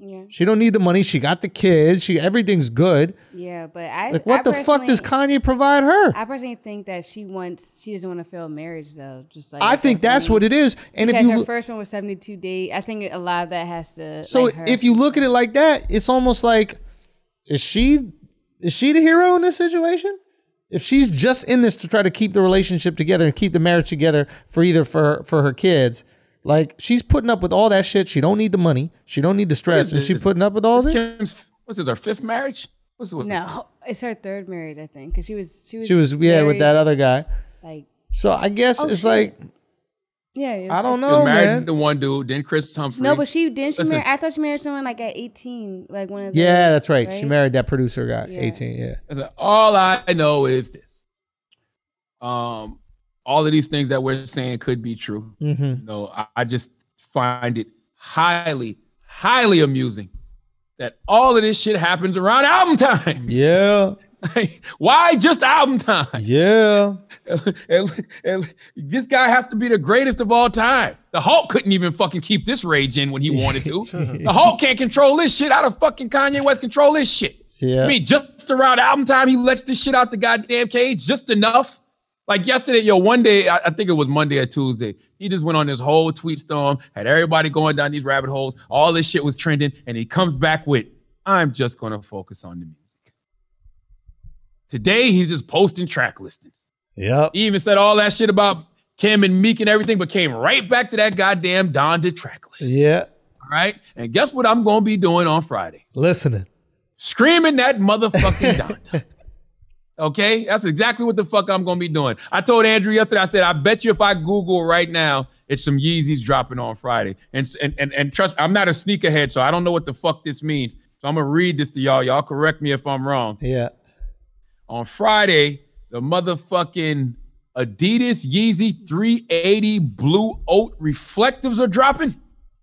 Yeah. She don't need the money. She got the kids. Everything's good. Yeah, but what the fuck does Kanye provide her? I personally think that she doesn't want to fail marriage though. Just like I think that's what it is. And because if her first one was 72 days, I think a lot of that has to. So if you look at it like that, it's almost like, is she the hero in this situation? If she's just in this to try to keep the relationship together and keep the marriage together for her kids, like she's putting up with all that shit. She don't need the money. She don't need the stress. And she's putting up with all this. What's this? Her 5th marriage? No, it's her 3rd marriage, I think, because she was married, with that other guy. Like, so I guess it's like. Yeah, I don't know, man. The one dude, then Chris Humphries. No, but she married. I thought she married someone like at 18, like one of. Yeah, that's right. She married that producer guy, 18. Yeah. All I know is this. All of these things that we're saying could be true. Mm-hmm. You know, I just find it highly, highly amusing that all of this shit happens around album time. Yeah. Why just album time? Yeah. And this guy has to be the greatest of all time. The Hulk couldn't even fucking keep this rage in when he wanted to. The Hulk can't control this shit. How the fucking Kanye West control this shit? Yeah. I mean, just around album time, he lets this shit out the goddamn cage just enough. Like yesterday, one day, I think it was Monday or Tuesday, he just went on this whole tweet storm, had everybody going down these rabbit holes. All this shit was trending, and he comes back with, I'm just going to focus on the music. Today, he's just posting track listings. Yep. He even said all that shit about Kim and Meek and everything, but came right back to that goddamn Donda track list. Yeah. All right? And guess what I'm going to be doing on Friday? Listening. Screaming that motherfucking Donda. Okay? That's exactly what the fuck I'm going to be doing. I told Andrew yesterday, I said, I bet you if I Google right now, it's some Yeezys dropping on Friday. And trust, I'm not a sneakerhead, so I don't know what the fuck this means. So I'm going to read this to y'all. Y'all correct me if I'm wrong. Yeah. On Friday, the motherfucking Adidas Yeezy 380 Blue Oat Reflectives are dropping.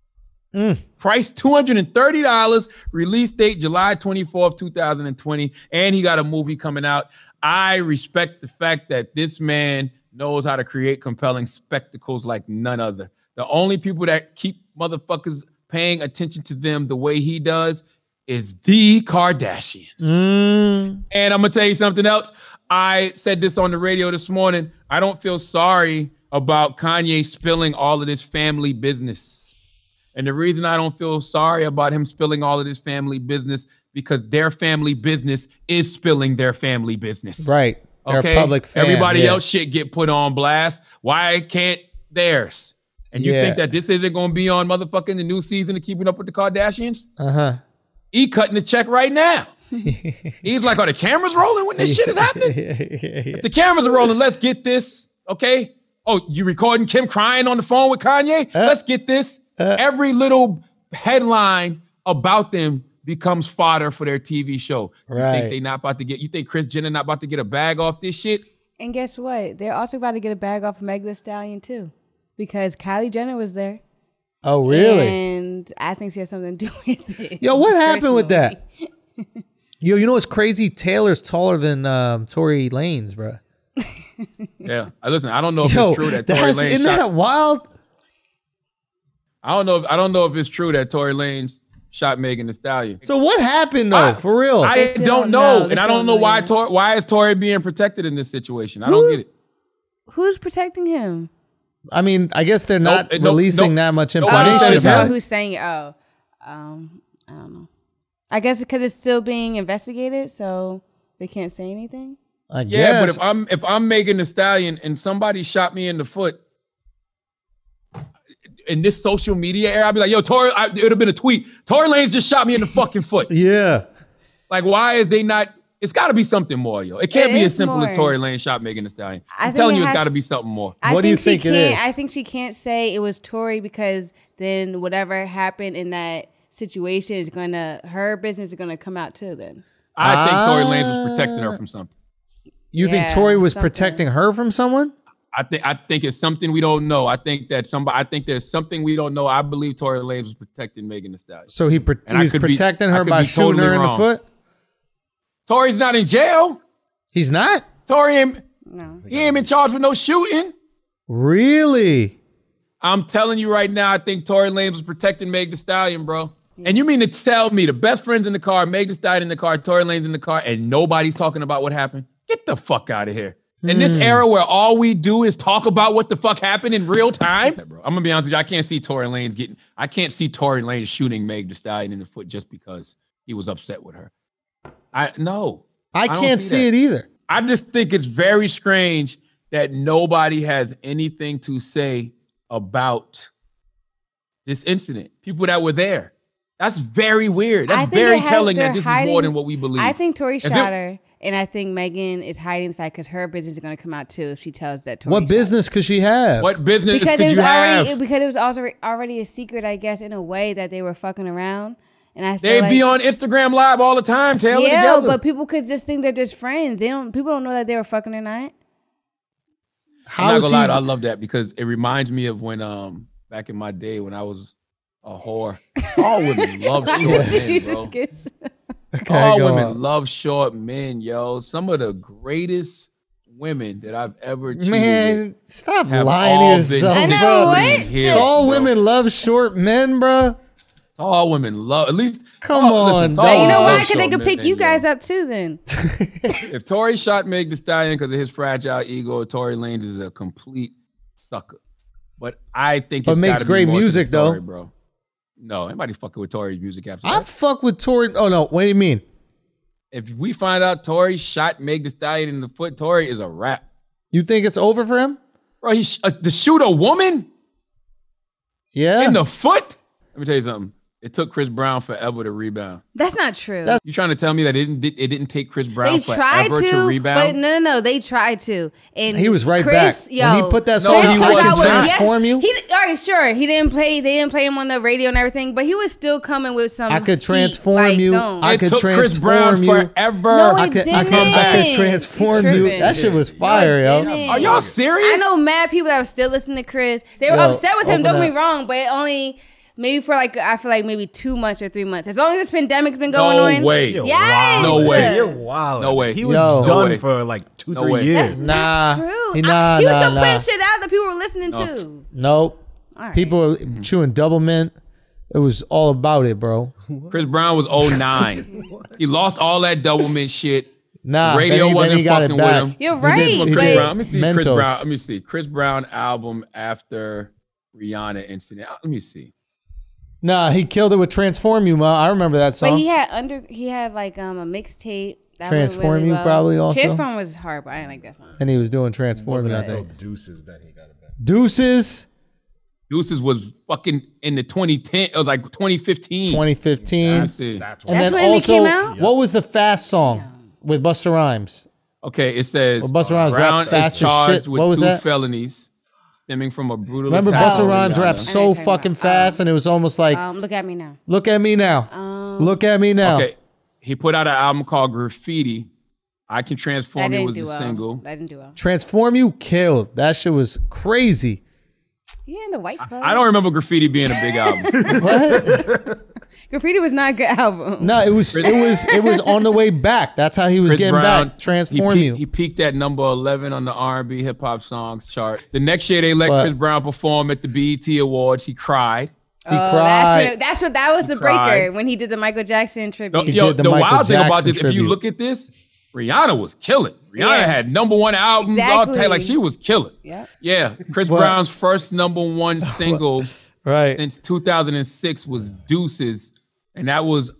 Price $230. Release date July 24th, 2020. And he got a movie coming out. I respect the fact that this man knows how to create compelling spectacles like none other. The only people that keep motherfuckers paying attention to them the way he does is the Kardashians. And I'm going to tell you something else. I said this on the radio this morning. I don't feel sorry about Kanye spilling all of this family business. And the reason I don't feel sorry about him spilling all of this family business, because their family business is spilling their family business. Right. They're okay. Public fan, Everybody else shit get put on blast. Why can't theirs? And you think that this isn't going to be on motherfucking the new season of Keeping Up with the Kardashians? Uh-huh. He cutting the check right now. He's like, are the cameras rolling when this shit is happening? If the cameras are rolling, let's get this. Okay. Oh, you recording Kim crying on the phone with Kanye? Let's get this. Every little headline about them becomes fodder for their TV show. Right. You think they not about to get? You think Kris Jenner not about to get a bag off this shit? And guess what? They're also about to get a bag off of Meg Thee Stallion too, because Kylie Jenner was there. Oh, really? And I think she has something to do with it. Yo, what happened with that? Yo, you know what's crazy? Taylor's taller than Tory Lanez, bro. Yeah. Listen, I don't know if it's true that Tory Lanez isn't that wild? I don't know if it's true that Tory Lanez shot Megan Thee Stallion. So what happened though? For real? I don't know. And I don't know why is Tory being protected in this situation. I don't get it. Who's protecting him? I mean, I guess they're not releasing that much information about it. Who's saying it? I don't know. I guess because it's still being investigated, so they can't say anything. I guess. Yeah, but if I'm Megan Thee Stallion and somebody shot me in the foot in this social media era, I'd be like, yo, Tory, it would have been a tweet. Tory Lanez just shot me in the fucking foot. Yeah. Like, why is they not? It's got to be something more, yo. It can't be as simple as Tory Lanez shot Megan Thee Stallion. I'm telling you, it's got to be something more. What do you think it is? I think she can't say it was Tory, because then whatever happened in that situation is her business is gonna come out too. Then I think Tory Lanez was protecting her from something. You think Tory was protecting her from someone? I think it's something we don't know. I think there's something we don't know. I believe Tory Lanez was protecting Megan Thee Stallion. So he's protecting her by shooting her in the foot? Tory's not in jail. He's not? Tory ain't been charged with no shooting. Really? I'm telling you right now, I think Tory Lanez was protecting Meg Thee Stallion, bro. And you mean to tell me the best friends in the car, Meg Thee Stallion in the car, Tory Lanez in the car, and nobody's talking about what happened? Get the fuck out of here. In this era where all we do is talk about what the fuck happened in real time, bro, I'm gonna be honest with you. I can't see Tory Lanez shooting Meg Thee Stallion in the foot just because he was upset with her. I can't see it either. I just think it's very strange that nobody has anything to say about this incident. People that were there. That's very weird. That's very telling that this is more than what we believe. I think Tory shot her. And I think Megan is hiding the fact because her business is going to come out too if she tells that Tory. What business could she have? What business could you have? Because it was also already a secret, I guess, in a way that they were fucking around. And I they'd be on Instagram Live all the time, Taylor. Yeah, together. but people could just think they're just friends. People don't know that they were fucking or not. I'm not gonna lie, I love that because it reminds me of when back in my day when I was a whore. All women love short men, bro. All women love short men, yo. Some of the greatest women that I've ever cheated with. Stop lying to yourself. I know, what? All women love short men, bro. All women love, at least. Come on. But you know why? Because they could pick you guys up too then. If Tory shot Meg Thee Stallion because of his fragile ego, Tory Lanez is a complete sucker. But I think but makes great music story, though. Bro. No, anybody fucking with Tory's music after I that. fuck with Tory. Oh no, what do you mean? If we find out Tory shot Meg Thee Stallion in the foot, Tory is a rap. You think it's over for him? Bro, to shoot a woman? Yeah. In the foot? Let me tell you something. It took Chris Brown forever to rebound. That's not true. You trying to tell me that it didn't take Chris Brown forever to rebound? But no, they tried to. And he was right Chris, back. When he put that song, he can transform you. All right, sure. They didn't play him on the radio and everything, but he was still coming with some. I could transform you. I could transform Chris Brown you forever. No, I could transform you. That shit was fire, yo. Are y'all serious? I know mad people that were still listening to Chris. They were upset with him. Don't get me wrong, but only. Maybe for I feel like maybe 2 months or 3 months. As long as this pandemic's been going on. No way. Yes. No way. You're wild. No way. He was done for like 2-3 years. Nah. True. He was still putting shit out that people were listening to. Nope. Right. People were chewing double mint. It was all about it, bro. Chris Brown was 09. He lost all that double mint shit. Nah, radio wasn't fucking with him. You're right. Let me see Chris Brown. Let me see Chris Brown album after Rihanna incident. Let me see. Nah, he killed it with Transform You, ma. I remember that song. But he had like a mixtape. Transform really You probably also. Transform was hard, but I didn't like that song. And he was doing Transform You, I think. Deuces that he got it back. Deuces was fucking in the 2010. It was like 2015. 2015. That's it. That's when it came out? What was the Fast song with Busta Rhymes? Okay, it says Busta Rhymes Brown rap fast is charged as shit. with what was 2 that? felonies stemming from a brutal. Remember Busta Rhymes rapped so fucking fast, and it was almost like, "Look at me now." Look at me now. Look at me now. Okay, he put out an album called Graffiti. I Can Transform You was the single. That didn't do well. Transform You killed. That shit was crazy. Yeah, in the white club. I don't remember Graffiti being a big album. What? Graffiti was not a good album. No, it was on the way back. That's how he was Chris getting Brown, back. Transform You. He peaked at number 11 on the R&B hip hop songs chart. The next year they let Chris Brown perform at the BET Awards. He cried. He cried. That was the breaker when he did the Michael Jackson tribute. The wild thing about this, if you look at this, Rihanna was killing. Rihanna had number 1 albums. Exactly. Like she was killing. Yeah. Chris Brown's first number 1 single since 2006 was Deuces. And that was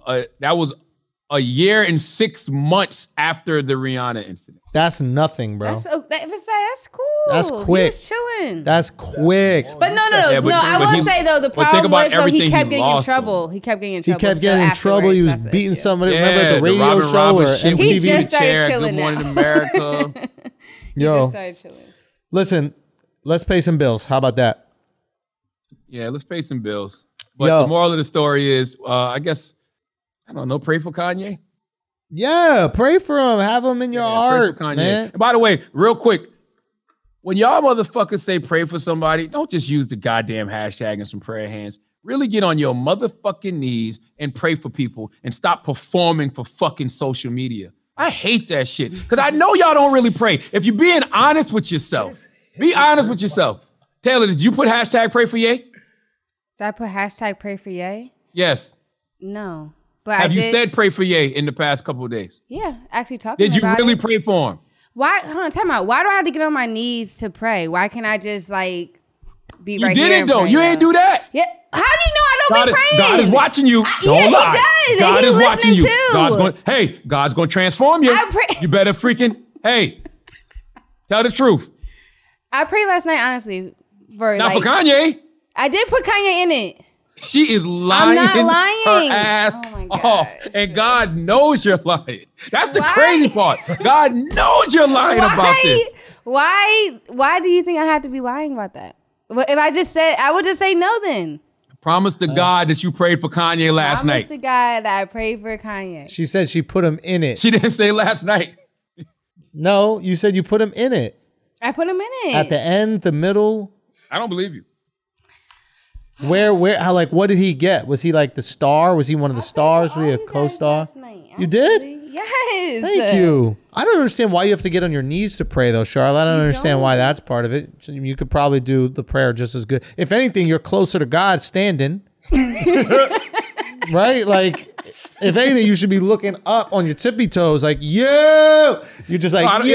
a year and 6 months after the Rihanna incident. That's nothing, bro. That's cool. That's quick. He was chilling. That's quick. But no. I will say though, the problem was though he kept getting in trouble. He kept getting in trouble. He kept getting in trouble. He was beating somebody. Remember at the radio Robin show or shit MTV? He just started chair, chilling Good Morning now. America. He just started chilling. Listen, let's pay some bills. How about that? Yeah, let's pay some bills. But the moral of the story is, I guess, I don't know, pray for Kanye. Yeah, pray for him. Have him in your heart, pray for Kanye. man. And by the way, real quick, when y'all motherfuckers say pray for somebody, don't just use the goddamn hashtag and some prayer hands. Really get on your motherfucking knees and pray for people and stop performing for fucking social media. I hate that shit because I know y'all don't really pray. If you're being honest with yourself, be honest with yourself. Taylor, did you put hashtag pray for Ye? Did I put hashtag pray for Ye? Yes. No. But Have you said pray for Ye in the past couple of days? Yeah, actually talking about it. Did you really pray for him? Why? Hold on, time out. Why do I have to get on my knees to pray? Why can't I just like be right here? You did it though. You ain't do that. Yeah. How do you know I don't be praying? God is watching you. Don't lie. He does. God is watching you. Too. God's going to transform you. You better freaking, tell the truth. I prayed last night, honestly. For Kanye. I did put Kanye in it. She is lying. I'm not lying. Her ass oh my off. And God knows you're lying. That's the crazy part. God knows you're lying about this. Why do you think I have to be lying about that? If I just said, I would just say no then. Promise to God that you prayed for Kanye last night. Promise to God that I prayed for Kanye. She said she put him in it. She didn't say last night. No, you said you put him in it. I put him in it. At the end, the middle. I don't believe you. How, like, what did he get? Was he like the star? Was he one of the stars? Was he a co-star? You did? Yes. Thank you. I don't understand why you have to get on your knees to pray, though, Charlotte. I don't understand why that's part of it. You could probably do the prayer just as good. If anything, you're closer to God standing. Right? Like, if anything, you should be looking up on your tippy toes, like, yo! You're just like, I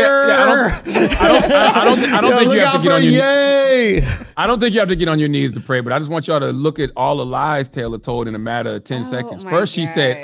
don't think you have to get on your knees. I don't think you have to get on your knees to pray, but I just want y'all to look at all the lies Taylor told in a matter of 10 seconds. First, she said,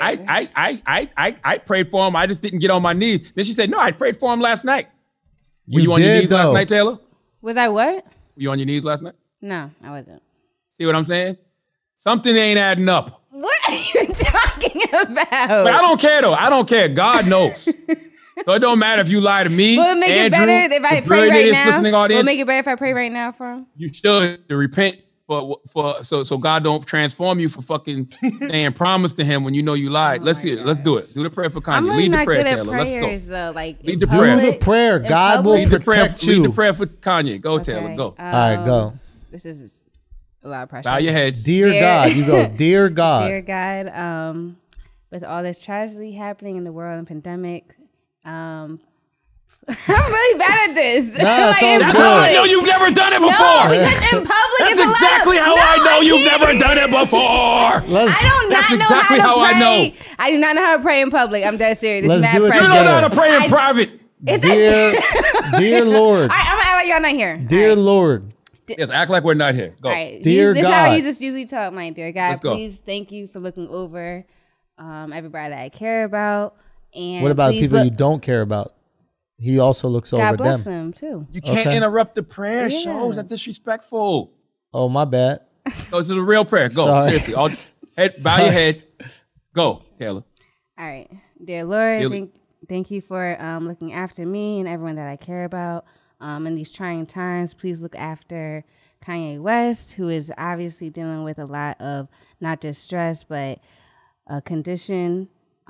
I prayed for him. I just didn't get on my knees. Then she said, no, I prayed for him last night. Were you on your knees last night, Taylor? Was I what? Were you on your knees last night? No, I wasn't. See what I'm saying? Something ain't adding up. What are you talking about? But I don't care, though. I don't care. God knows. So it don't matter if you lie to me, Will it make Andrew, it better if I pray right now? Will it make it better if I pray right now for him? You should repent so God don't transform you for fucking saying promise to him when you know you lied. Let's see it. Let's do it. Do the prayer for Kanye. I'm really Lead not the prayer, good at Taylor. prayers, Let's go. though. Like lead the prayer. Do the prayer. God will protect you. Lead the prayer for Kanye. Go, Taylor. Go. All right, go. This is a lot of pressure. Bow your heads. Dear God, you go. Dear God. Dear God, with all this tragedy happening in the world and pandemic, I'm really bad at this. That's how I know you've never done it before. No, because in public that's it's exactly how I know you've never done it before. That's exactly how I know. I do not know how to pray in public. I'm dead serious. Let's mad do it pressure. You don't know how to pray in private. Dear Lord. All right, I'm gonna act like y'all not here. Dear Lord. Yes, act like we're not here. Go. All right. Dear this God. is how I usually talk, my dear God. Let's go. Please, thank you for looking over everybody that I care about. And what about people you don't care about? He also looks over them. God bless them too. You can't interrupt the prayer. Shows that's disrespectful. Oh, my bad. No, this is a real prayer. Go. Sorry. Seriously. Bow your head. Go, Taylor. All right. Dear Lord, thank you for looking after me and everyone that I care about. In these trying times, please look after Kanye West, who is obviously dealing with a lot of not just stress, but a condition.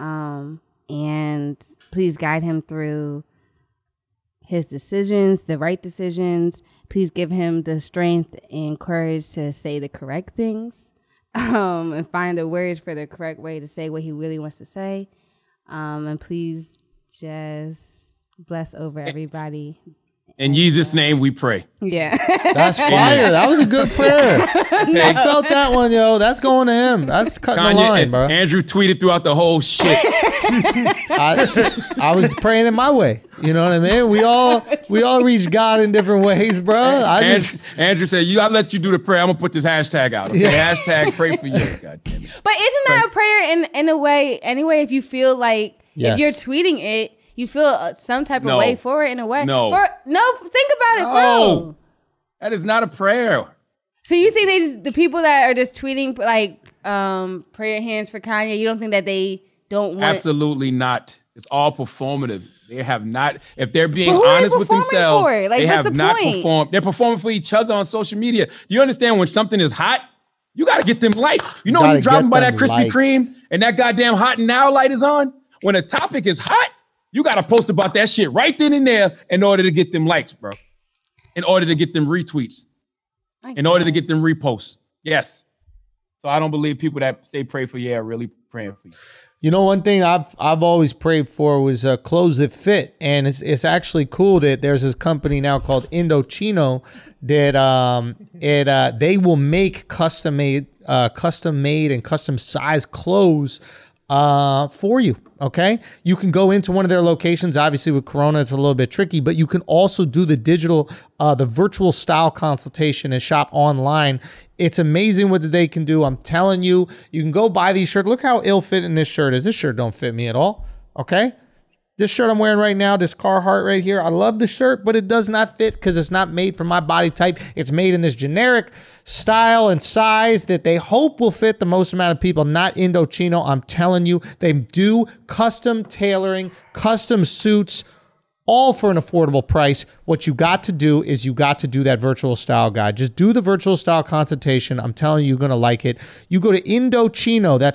And please guide him through his decisions, the right decisions. Please give him the strength and courage to say the correct things and find the words for the correct way to say what he really wants to say. And please just bless over everybody. In Jesus' name we pray. Yeah. That's fire. That was a good prayer. I felt that one, yo. That's going to him. That's cutting the line, bro. Andrew tweeted throughout the whole shit. I was praying in my way. You know what I mean? We all reach God in different ways, bro. Andrew said, I let you do the prayer. I'm going to put this hashtag out. Okay? Yeah. Hashtag pray for you. God damn it. But isn't that a prayer in a way, anyway, if you feel like, if you're tweeting it, you feel some type of way for it in a way. No, think about it. No, that is not a prayer. So you think the people that are just tweeting like prayer hands for Kanye, you don't think that they don't want? Absolutely not. It's all performative. They have not. If they're being honest with themselves, they have not performed. They're performing for each other on social media. Do you understand when something is hot? You got to get them lights. You know when you're driving by that Krispy Kreme and that goddamn hot and now light is on? When a topic is hot, you got to post about that shit right then and there in order to get them likes, bro. In order to get them retweets. In order to get them reposts. Yes. So I don't believe people that say pray for you are really praying for you. You know, one thing I've always prayed for was clothes that fit, and it's actually cool that there's this company now called Indochino that they will make custom made custom made and custom sized clothes for you. Okay. You can go into one of their locations. Obviously with Corona, it's a little bit tricky, but you can also do the digital, the virtual style consultation and shop online. It's amazing what they can do. I'm telling you, you can go buy these shirts. Look how ill fitting this shirt is. This shirt don't fit me at all. Okay. This shirt I'm wearing right now, this Carhartt right here, I love the shirt, but it does not fit because it's not made for my body type. It's made in this generic style and size that they hope will fit the most amount of people, not Indochino. I'm telling you, they do custom tailoring, custom suits, all for an affordable price. What you got to do is you got to do that virtual style guide. Just do the virtual style consultation. I'm telling you, you're going to like it. You go to Indochino, that's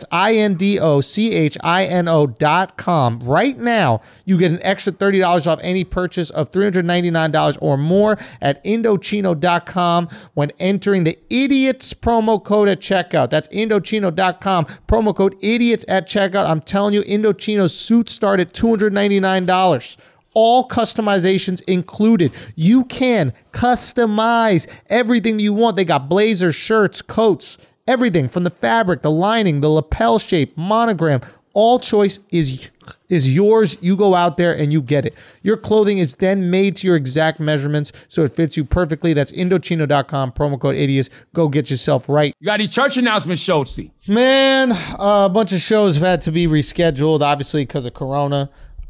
INDOCHINO.com. Right now, you get an extra $30 off any purchase of $399 or more at Indochino.com when entering the idiots promo code at checkout. That's Indochino.com, promo code idiots at checkout. I'm telling you, Indochino's suits start at $299. All customizations included. You can customize everything you want. They got blazers, shirts, coats, everything from the fabric, the lining, the lapel shape, monogram. All choice is yours. You go out there and you get it. Your clothing is then made to your exact measurements so it fits you perfectly. That's Indochino.com, promo code idiots. Go get yourself right. You got these church announcements, Schultzy. Man, a bunch of shows have had to be rescheduled, obviously because of Corona.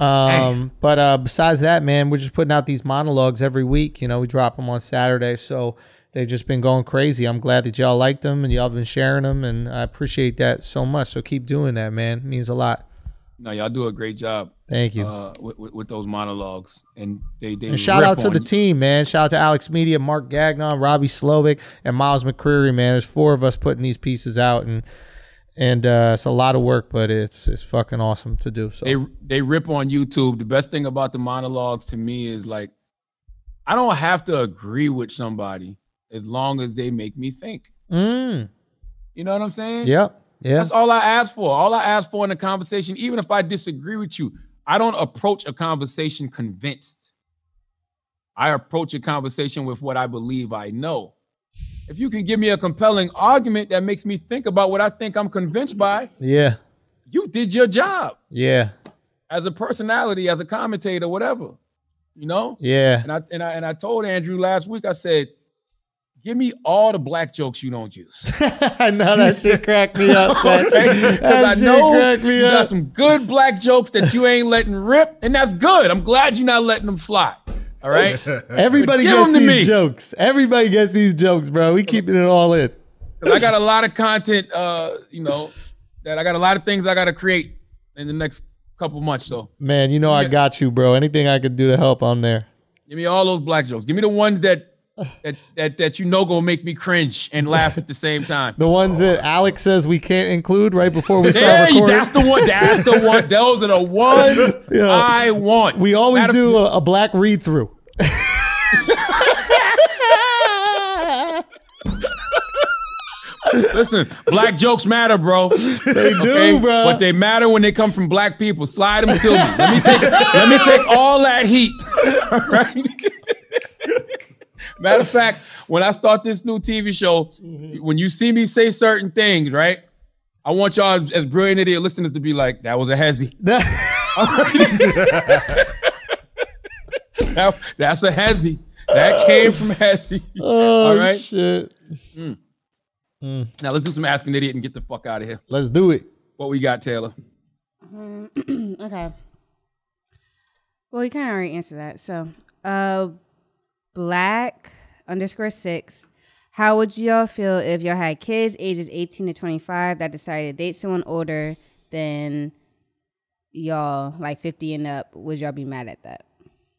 But besides that, man, we're just putting out these monologues every week. You know, we drop them on Saturday, so they've just been going crazy. I'm glad that y'all liked them and y'all been sharing them, and I appreciate that so much. So keep doing that, man. It means a lot. No, y'all do a great job. Thank you. With those monologues, and and shout out to the team, man. Shout out to Alex Media, Mark Gagnon, Robbie Slovic, and Miles McCreary, man. There's 4 of us putting these pieces out, and it's a lot of work, but it's fucking awesome to do. So they rip on YouTube. The best thing about the monologues to me is like, I don't have to agree with somebody as long as they make me think. You know what I'm saying? Yeah. That's all I ask for. All I ask for in a conversation, even if I disagree with you, I don't approach a conversation convinced. I approach a conversation with what I believe I know. If you can give me a compelling argument that makes me think about what I think I'm convinced by, yeah, you did your job. Yeah. As a personality, as a commentator, whatever, you know? Yeah. And I told Andrew last week, I said, give me all the black jokes you don't use. I know that shit cracked me up. Because I know you got some good black jokes that you ain't letting rip, and that's good. I'm glad you're not letting them fly. All right. Everybody gets these jokes. Everybody gets these jokes, bro. We keeping it all in. I got a lot of content, you know, that I got a lot of things I got to create in the next couple months. So, man, you know I got you, bro. Anything I could do to help, I'm there. Give me all those black jokes. Give me the ones that you know gonna make me cringe and laugh at the same time. The ones that Alex says we can't include right before we start recording. That's the one. That's the one. Those are the ones I want. We always do a black read through. Listen, black jokes matter, bro. They do, bro. But they matter when they come from black people. Slide them to me. Let me take all that heat. All right. Matter of fact, when I start this new TV show, when you see me say certain things, right? I want y'all as brilliant idiot listeners to be like, that was a hezzy. That's a hezzy. That came from hezzy. Oh, all right? Shit. Now let's do some Ask an Idiot and get the fuck out of here. Let's do it. What we got, Taylor? Okay. Well, you kind of already answered that. So, Black_6. How would y'all feel if y'all had kids ages 18 to 25 that decided to date someone older than y'all, like 50 and up? Would y'all be mad at that?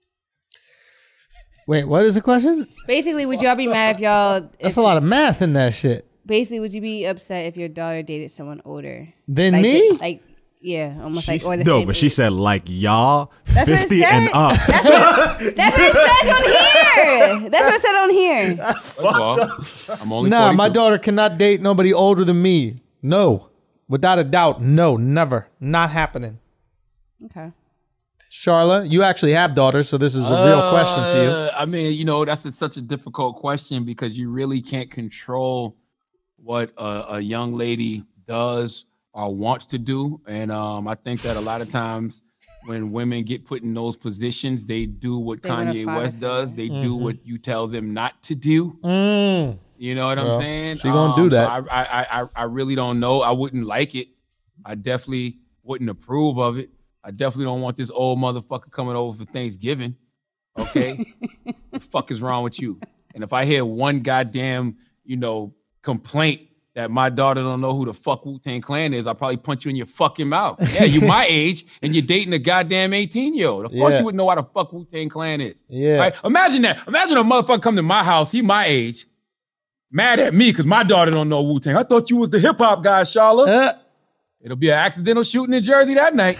Wait, what is the question? Basically, would y'all be mad if y'all... That's a lot of math in that shit. Basically, would you be upset if your daughter dated someone older than like, me? Yeah, almost like or the no, same but age. she said like y'all, that's 50 and up. That's what it says on here. That's what it said on here. I'm only 42. My daughter cannot date nobody older than me. No, without a doubt, no, never, not happening. Okay. Charla, you actually have daughters, so this is a real question to you. I mean, you know, that's such a difficult question because you really can't control what a young lady does or wants to do. And I think that a lot of times when women get put in those positions, they do what Kanye West does. They do what you tell them not to do. You know what I'm saying? She gonna do that. So I really don't know. I wouldn't like it. I definitely wouldn't approve of it. I definitely don't want this old motherfucker coming over for Thanksgiving. Okay? The fuck is wrong with you? And if I hear one goddamn, complaint that my daughter don't know who the fuck Wu-Tang Clan is, I'll probably punch you in your fucking mouth. Yeah, you my age and you're dating a goddamn 18-year-old. Of course you wouldn't know what the fuck Wu-Tang Clan is. Yeah. Right? Imagine that. Imagine a motherfucker come to my house, he my age, mad at me because my daughter don't know Wu-Tang. I thought you was the hip-hop guy, Charla. It'll be an accidental shooting in Jersey that night.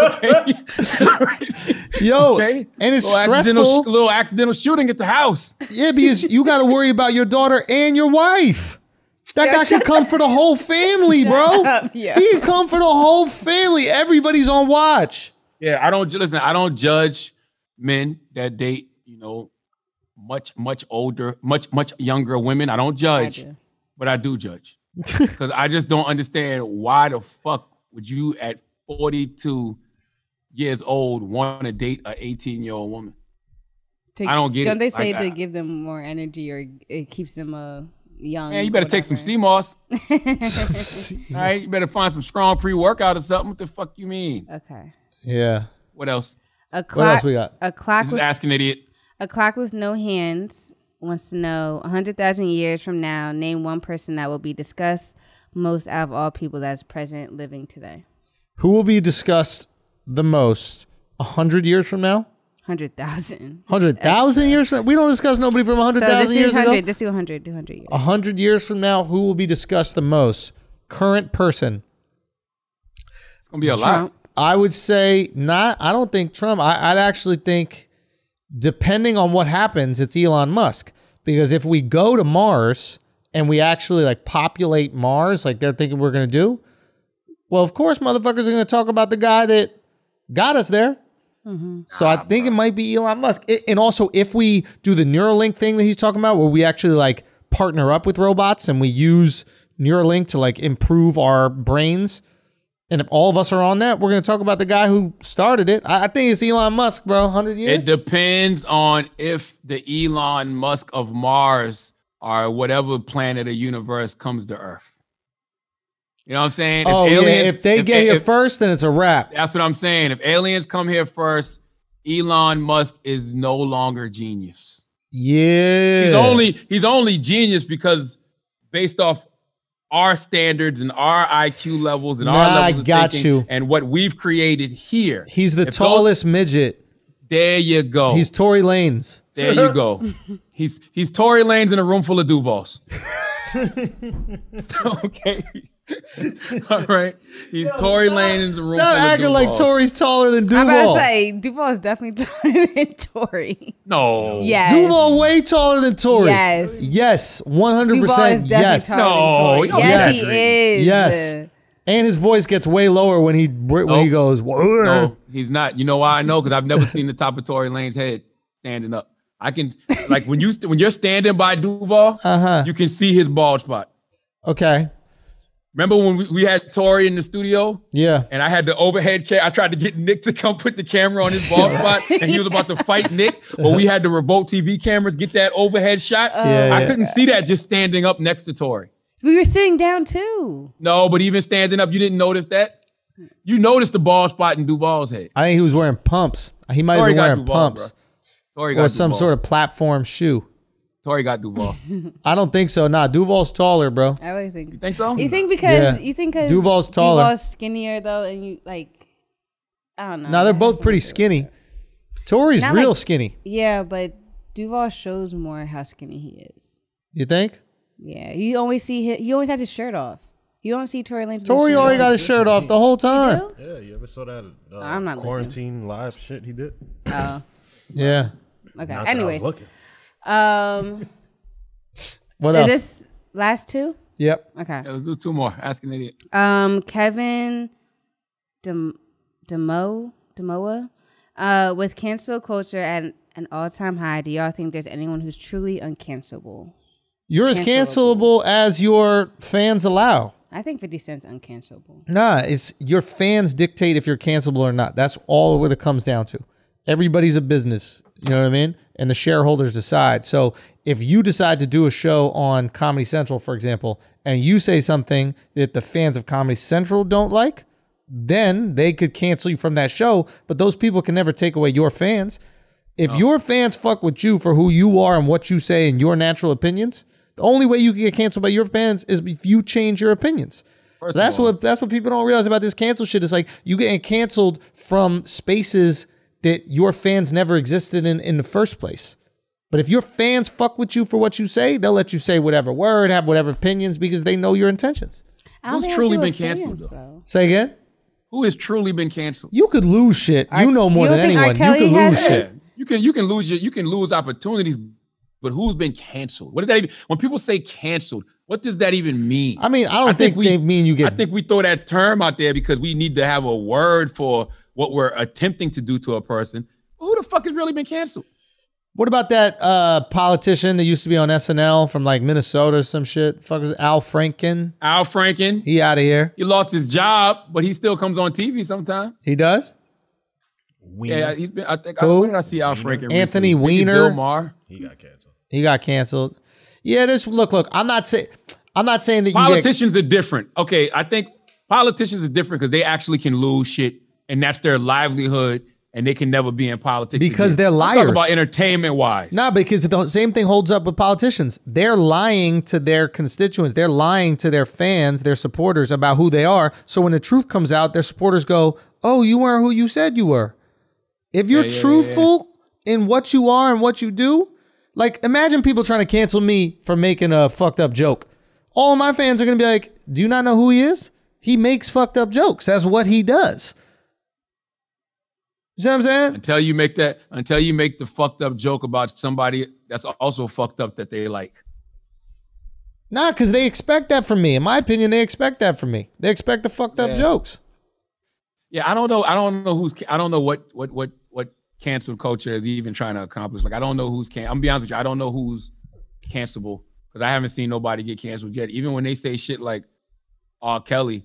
Yo, okay? And it's stressful. Little accidental shooting at the house. Yeah, because you got to worry about your daughter and your wife. That guy can come for the whole family, bro. He can come for the whole family. Everybody's on watch. Yeah, I don't judge men that date, much older, much younger women. I don't judge, but I do judge. Because I just don't understand why the fuck would you at 42 years old want to date an 18-year-old woman? I don't get it. Don't they say to give them more energy or it keeps them young? Man, you better take some sea moss. All right, you better find some strong pre-workout or something. What the fuck you mean? Okay. Yeah. What else? What else we got? A clock. This is Ask an Idiot. A clock with no hands wants to know 100,000 years from now, name one person that will be discussed most out of all people that's present living today. Who will be discussed the most 100 years from now? 100,000. 100,000 years from now? We don't discuss nobody from 100,000 years ago? Just do 100. Do 100 years. 100 years from now, who will be discussed the most? Current person. It's going to be a lot. I would say not. I don't think Trump. I'd actually think, depending on what happens, it's Elon Musk. Because if we go to Mars and we actually populate Mars like they're thinking we're going to do, well, of course, motherfuckers are going to talk about the guy that got us there. So I think it might be Elon Musk. And also, if we do the Neuralink thing that he's talking about, where we actually partner up with robots and we use Neuralink to improve our brains, and if all of us are on that, we're going to talk about the guy who started it. I think it's Elon Musk, bro. 100 years. It depends on if the Elon Musk of Mars or whatever planet or universe comes to Earth. You know what I'm saying? If they get here first, then it's a wrap. That's what I'm saying. If aliens come here first, Elon Musk is no longer genius. Yeah. He's only genius because based off our standards and our IQ levels and our levels of thinking and what we've created here. He's the tallest midget. There you go. He's Tory Lanez. There you go. He's Tory Lanez in a room full of Duvals. Okay. All right. He's Tory Lanez in a room full of Duvals. Stop acting like Tory's taller than Duval. I'm about to say, Duval is definitely taller than Tory. No. Yes. Duval way taller than Tory. Yes. Yes. 100%. Duval is definitely yes. taller than Tory. Yes, he is. Yes. And his voice gets way lower when he goes. No, he's not. You know why I know? Because I've never seen the top of Tory Lanez's head standing up. I can when you're standing by Duval, you can see his bald spot. Okay. Remember when we had Tory in the studio? Yeah. And I had the overhead I tried to get Nick to come put the camera on his bald spot, and he was about to fight Nick. But we had the remote TV cameras get that overhead shot. I couldn't see that just standing up next to Tory. We were sitting down too. No, but even standing up, you didn't notice that? You noticed the bald spot in Duval's head. I think he was wearing pumps. He might have been wearing pumps. Or some sort of platform shoe. Tory got Duval. I don't think so. Nah, Duval's taller, bro. I really think. You think so? You think because Duval's taller. Duval's skinnier though, and you I don't know. No, they're both pretty skinny. Tory's Not real skinny. Yeah, but Duval shows more how skinny he is. You think? Yeah, you always see him. He always has his shirt off. You don't see Tory Lanez. Tory already got his shirt off the whole time. Yeah, you ever saw that I'm not quarantine live shit he did? Oh. Yeah. Okay. Not Anyways. what else? This last two? Yep. Okay. Yeah, let's do two more. Ask an Idiot. Kevin Demoa, with cancel culture at an all-time high, do y'all think there's anyone who's truly uncancelable? You're as cancelable as your fans allow. I think 50 Cent's uncancelable. Nah, it's your fans dictate if you're cancelable or not. That's all what it comes down to. Everybody's a business. You know what I mean? And the shareholders decide. So if you decide to do a show on Comedy Central, for example, and you say something that the fans of Comedy Central don't like, then they could cancel you from that show. But those people can never take away your fans. If your fans fuck with you for who you are and what you say and your natural opinions, the only way you can get canceled by your fans is if you change your opinions. So that's what people don't realize about this cancel shit. It's like you getting canceled from spaces that your fans never existed in the first place. But if your fans fuck with you for what you say, they'll let you say whatever word, have whatever opinions, because they know your intentions. Who's truly been canceled, though? Say again? Who has truly been canceled? You could lose shit. You know more than anyone. You could lose shit. You can lose opportunities, but who's been canceled? What does that even? When people say canceled, what does that even mean? I mean, I don't think they mean you get. I think we throw that term out there because we need to have a word for what we're attempting to do to a person. Who the fuck has really been canceled? What about that politician that used to be on SNL from like Minnesota or some shit? Fuck, was it Al Franken? Al Franken. He out of here. He lost his job, but he still comes on TV sometimes. He does? Yeah, he's been. I think. Where did I see Al Franken? Anthony recently? Weiner. Bill Maher. He got canceled. Yeah, this look. I'm not saying that politicians are different. Okay, I think politicians are different because they actually can lose shit, and that's their livelihood, and they can never be in politics because again. they're liars. Talk about entertainment wise. No, because the same thing holds up with politicians. They're lying to their constituents. They're lying to their fans, their supporters about who they are. So when the truth comes out, their supporters go, "Oh, you weren't who you said you were." If you're truthful in what you are and what you do, like imagine people trying to cancel me for making a fucked up joke. All of my fans are going to be like, do you not know who he is? He makes fucked up jokes. That's what he does. You see what I'm saying? Until you make the fucked up joke about somebody that's also fucked up that they like. Nah, because they expect that from me. In my opinion, they expect that from me. They expect the fucked up jokes. Yeah, I don't know what cancel culture is even trying to accomplish. Like, I don't know who's I'm gonna be honest with you. I don't know who's cancelable because I haven't seen nobody get canceled yet. Even when they say shit like R. Kelly,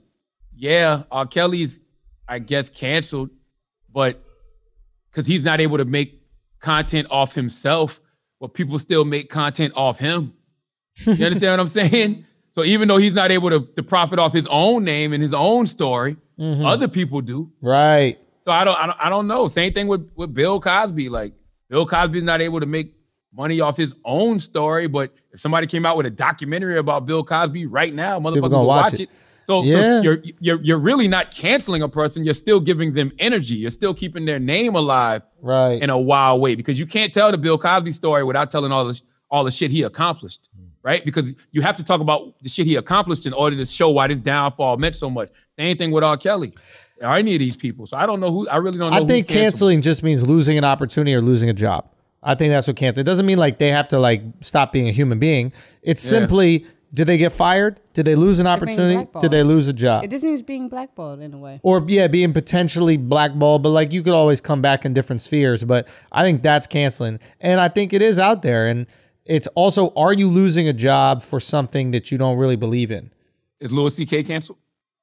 R. Kelly's, I guess, canceled, but because he's not able to make content off himself, but people still make content off him. You understand what I'm saying? So even though he's not able to profit off his own name and his own story, other people do. Right. So I don't know. Same thing with Bill Cosby. Like Bill Cosby's not able to make money off his own story, but if somebody came out with a documentary about Bill Cosby right now, motherfuckers will watch it. So you're really not canceling a person. You're still giving them energy. You're still keeping their name alive, right, in a wild way, because you can't tell the Bill Cosby story without telling all the shit he accomplished, right? Because you have to talk about the shit he accomplished in order to show why this downfall meant so much. Same thing with R. Kelly. Or any of these people. So I don't know who, I really don't know. I think canceling just means losing an opportunity or losing a job. I think that's what cancel. It doesn't mean like they have to like stop being a human being. It's simply, did they get fired? Did they lose an opportunity? Did they lose a job? It just means being blackballed in a way. Or being potentially blackballed, but like you could always come back in different spheres. But I think that's canceling. And I think it is out there. And it's also, are you losing a job for something that you don't really believe in? Is Louis C.K. canceled?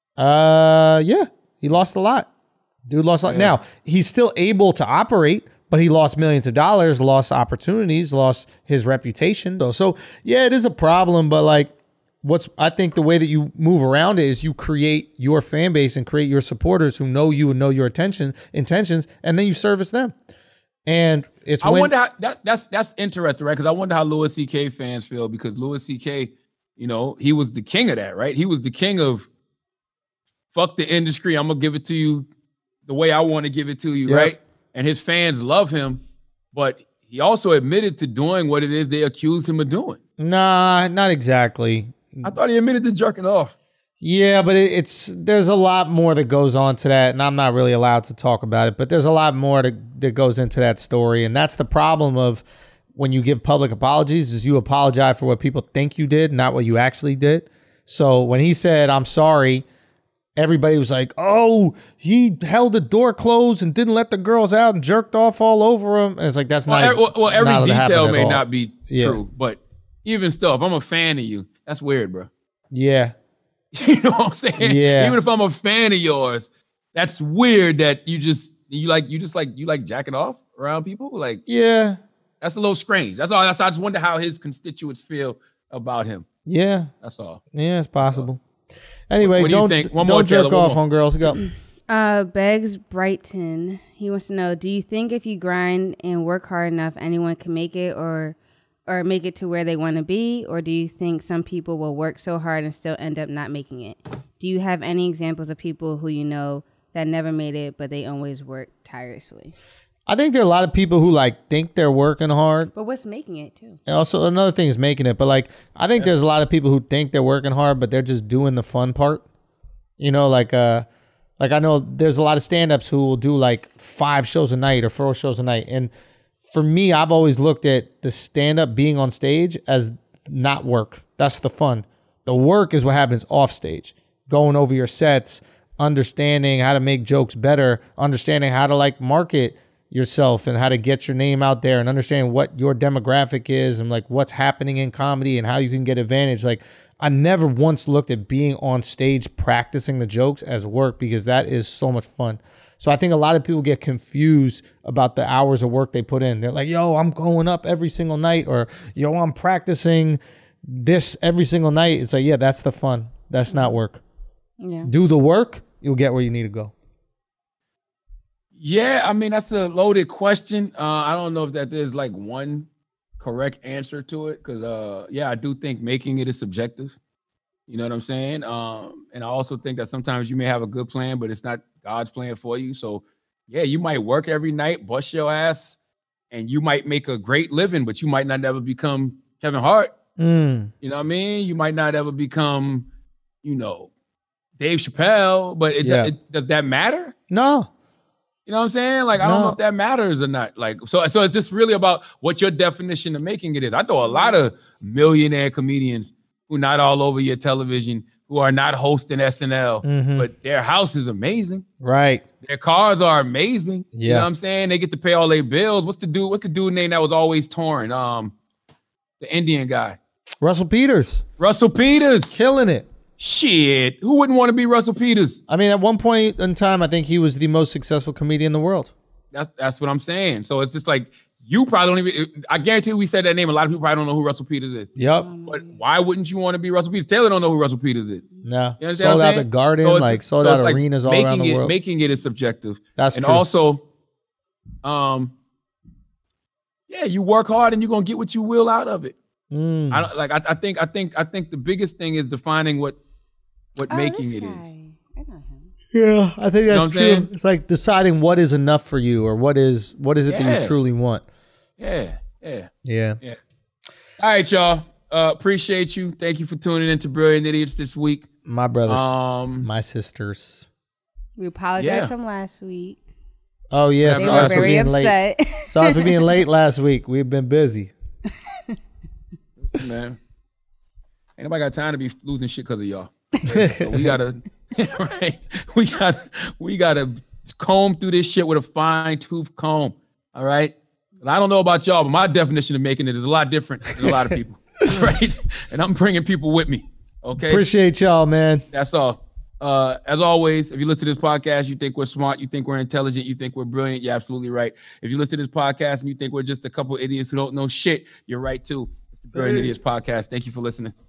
Yeah. He lost a lot. Dude lost a lot. Now, he's still able to operate, but he lost millions of dollars, lost opportunities, lost his reputation. So yeah, it is a problem, but like I think the way that you move around it is you create your fan base and create your supporters who know you and know your intentions, and then you service them. And it's I wonder how that's interesting, right? Because I wonder how Louis C.K. fans feel, because Louis C.K., he was the king of that, right? He was the king of fuck the industry. I'm gonna give it to you the way I want to give it to you, right? And his fans love him, but he also admitted to doing what it is they accused him of doing. Nah, not exactly. I thought he admitted to jerking off. Yeah, but there's a lot more that goes on to that, and I'm not really allowed to talk about it, but there's a lot more that goes into that story, and that's the problem of when you give public apologies, is you apologize for what people think you did, not what you actually did. So when he said, "I'm sorry," everybody was like, "Oh, he held the door closed and didn't let the girls out and jerked off all over him." And it's like, that's not. Well, every detail may not be true, but Even still, if I'm a fan of you, that's weird, bro. Yeah. You know what I'm saying? Yeah. Even if I'm a fan of yours, that's weird that you like jacking off around people. Like, yeah, that's a little strange. That's all. I just wonder how his constituents feel about him. Yeah. That's all. Yeah, it's possible. Anyway, what do you think? Don't jerk off on girls. Go. Beggs Brighton. He wants to know, do you think if you grind and work hard enough, anyone can make it or make it to where they want to be? Or do you think some people will work so hard and still end up not making it? Do you have any examples of people who you know that never made it, but they always work tirelessly? I think there are a lot of people who like think they're working hard. But what's making it too? And also another thing is making it. But like, I think there's a lot of people who think they're working hard, but they're just doing the fun part. You know, like I know there's a lot of stand-ups who will do like 5 shows a night or 4 shows a night. And for me, I've always looked at the stand-up being on stage as not work. That's the fun. The work is what happens off stage. Going over your sets, understanding how to make jokes better, understanding how to like market yourself and how to get your name out there and understand what your demographic is and like what's happening in comedy and how you can get advantage. Like, I never once looked at being on stage practicing the jokes as work because that is so much fun. So I think a lot of people get confused about the hours of work they put in. They're like, yo, I'm going up every single night, or yo, I'm practicing this every single night. It's like, yeah, that's the fun. That's not work. Yeah. Do the work, you'll get where you need to go. Yeah, I mean, that's a loaded question. I don't know if that there's like one correct answer to it, because yeah, I do think making it is subjective. You know what I'm saying? And I also think that sometimes you may have a good plan, but it's not God's plan for you. So yeah, you might work every night, bust your ass, and you might make a great living, but you might not ever become Kevin Hart. You know what I mean? You might not ever become, you know, Dave Chappelle, but does that matter? No. You know what I'm saying? Like, I don't know if that matters or not. Like, so it's just really about what your definition of making it is. I know a lot of millionaire comedians who are not all over your television, who are not hosting SNL, but their house is amazing. Right. Their cars are amazing. Yeah. You know what I'm saying? They get to pay all their bills. What's the dude name that was always touring? The Indian guy. Russell Peters. Russell Peters. Killing it. Shit. Who wouldn't want to be Russell Peters? I mean, at one point in time, I think he was the most successful comedian in the world. That's what I'm saying. So it's just like, you probably don't even, I guarantee we said that name. A lot of people probably don't know who Russell Peters is. Yep. But why wouldn't you want to be Russell Peters? Taylor don't know who Russell Peters is. No. You Sold out the Garden, sold out arenas all around the world. Making it is subjective. That's and true. And also, yeah, you work hard and you're gonna get what you will out of it. I think the biggest thing is defining what making it is. I know him. Yeah, I think that's true. Saying? It's like deciding what is enough for you, or what is it that you truly want. Yeah. All right, y'all. Appreciate you. Thank you for tuning in to Brilliant Idiots this week. My brothers, my sisters. We apologize from last week. Oh yeah, They sorry were for very being upset. late. Sorry for being late last week. We've been busy. Listen, man, ain't nobody got time to be losing shit because of y'all. Right? So we gotta, right? We gotta comb through this shit with a fine tooth comb. All right. And I don't know about y'all, but my definition of making it is a lot different than a lot of people. Right. And I'm bringing people with me. Okay. Appreciate y'all, man. That's all. As always, if you listen to this podcast, you think we're smart, you think we're intelligent, you think we're brilliant, you're absolutely right. If you listen to this podcast and you think we're just a couple idiots who don't know shit, you're right too. It's the Brilliant Idiots Podcast. Thank you for listening.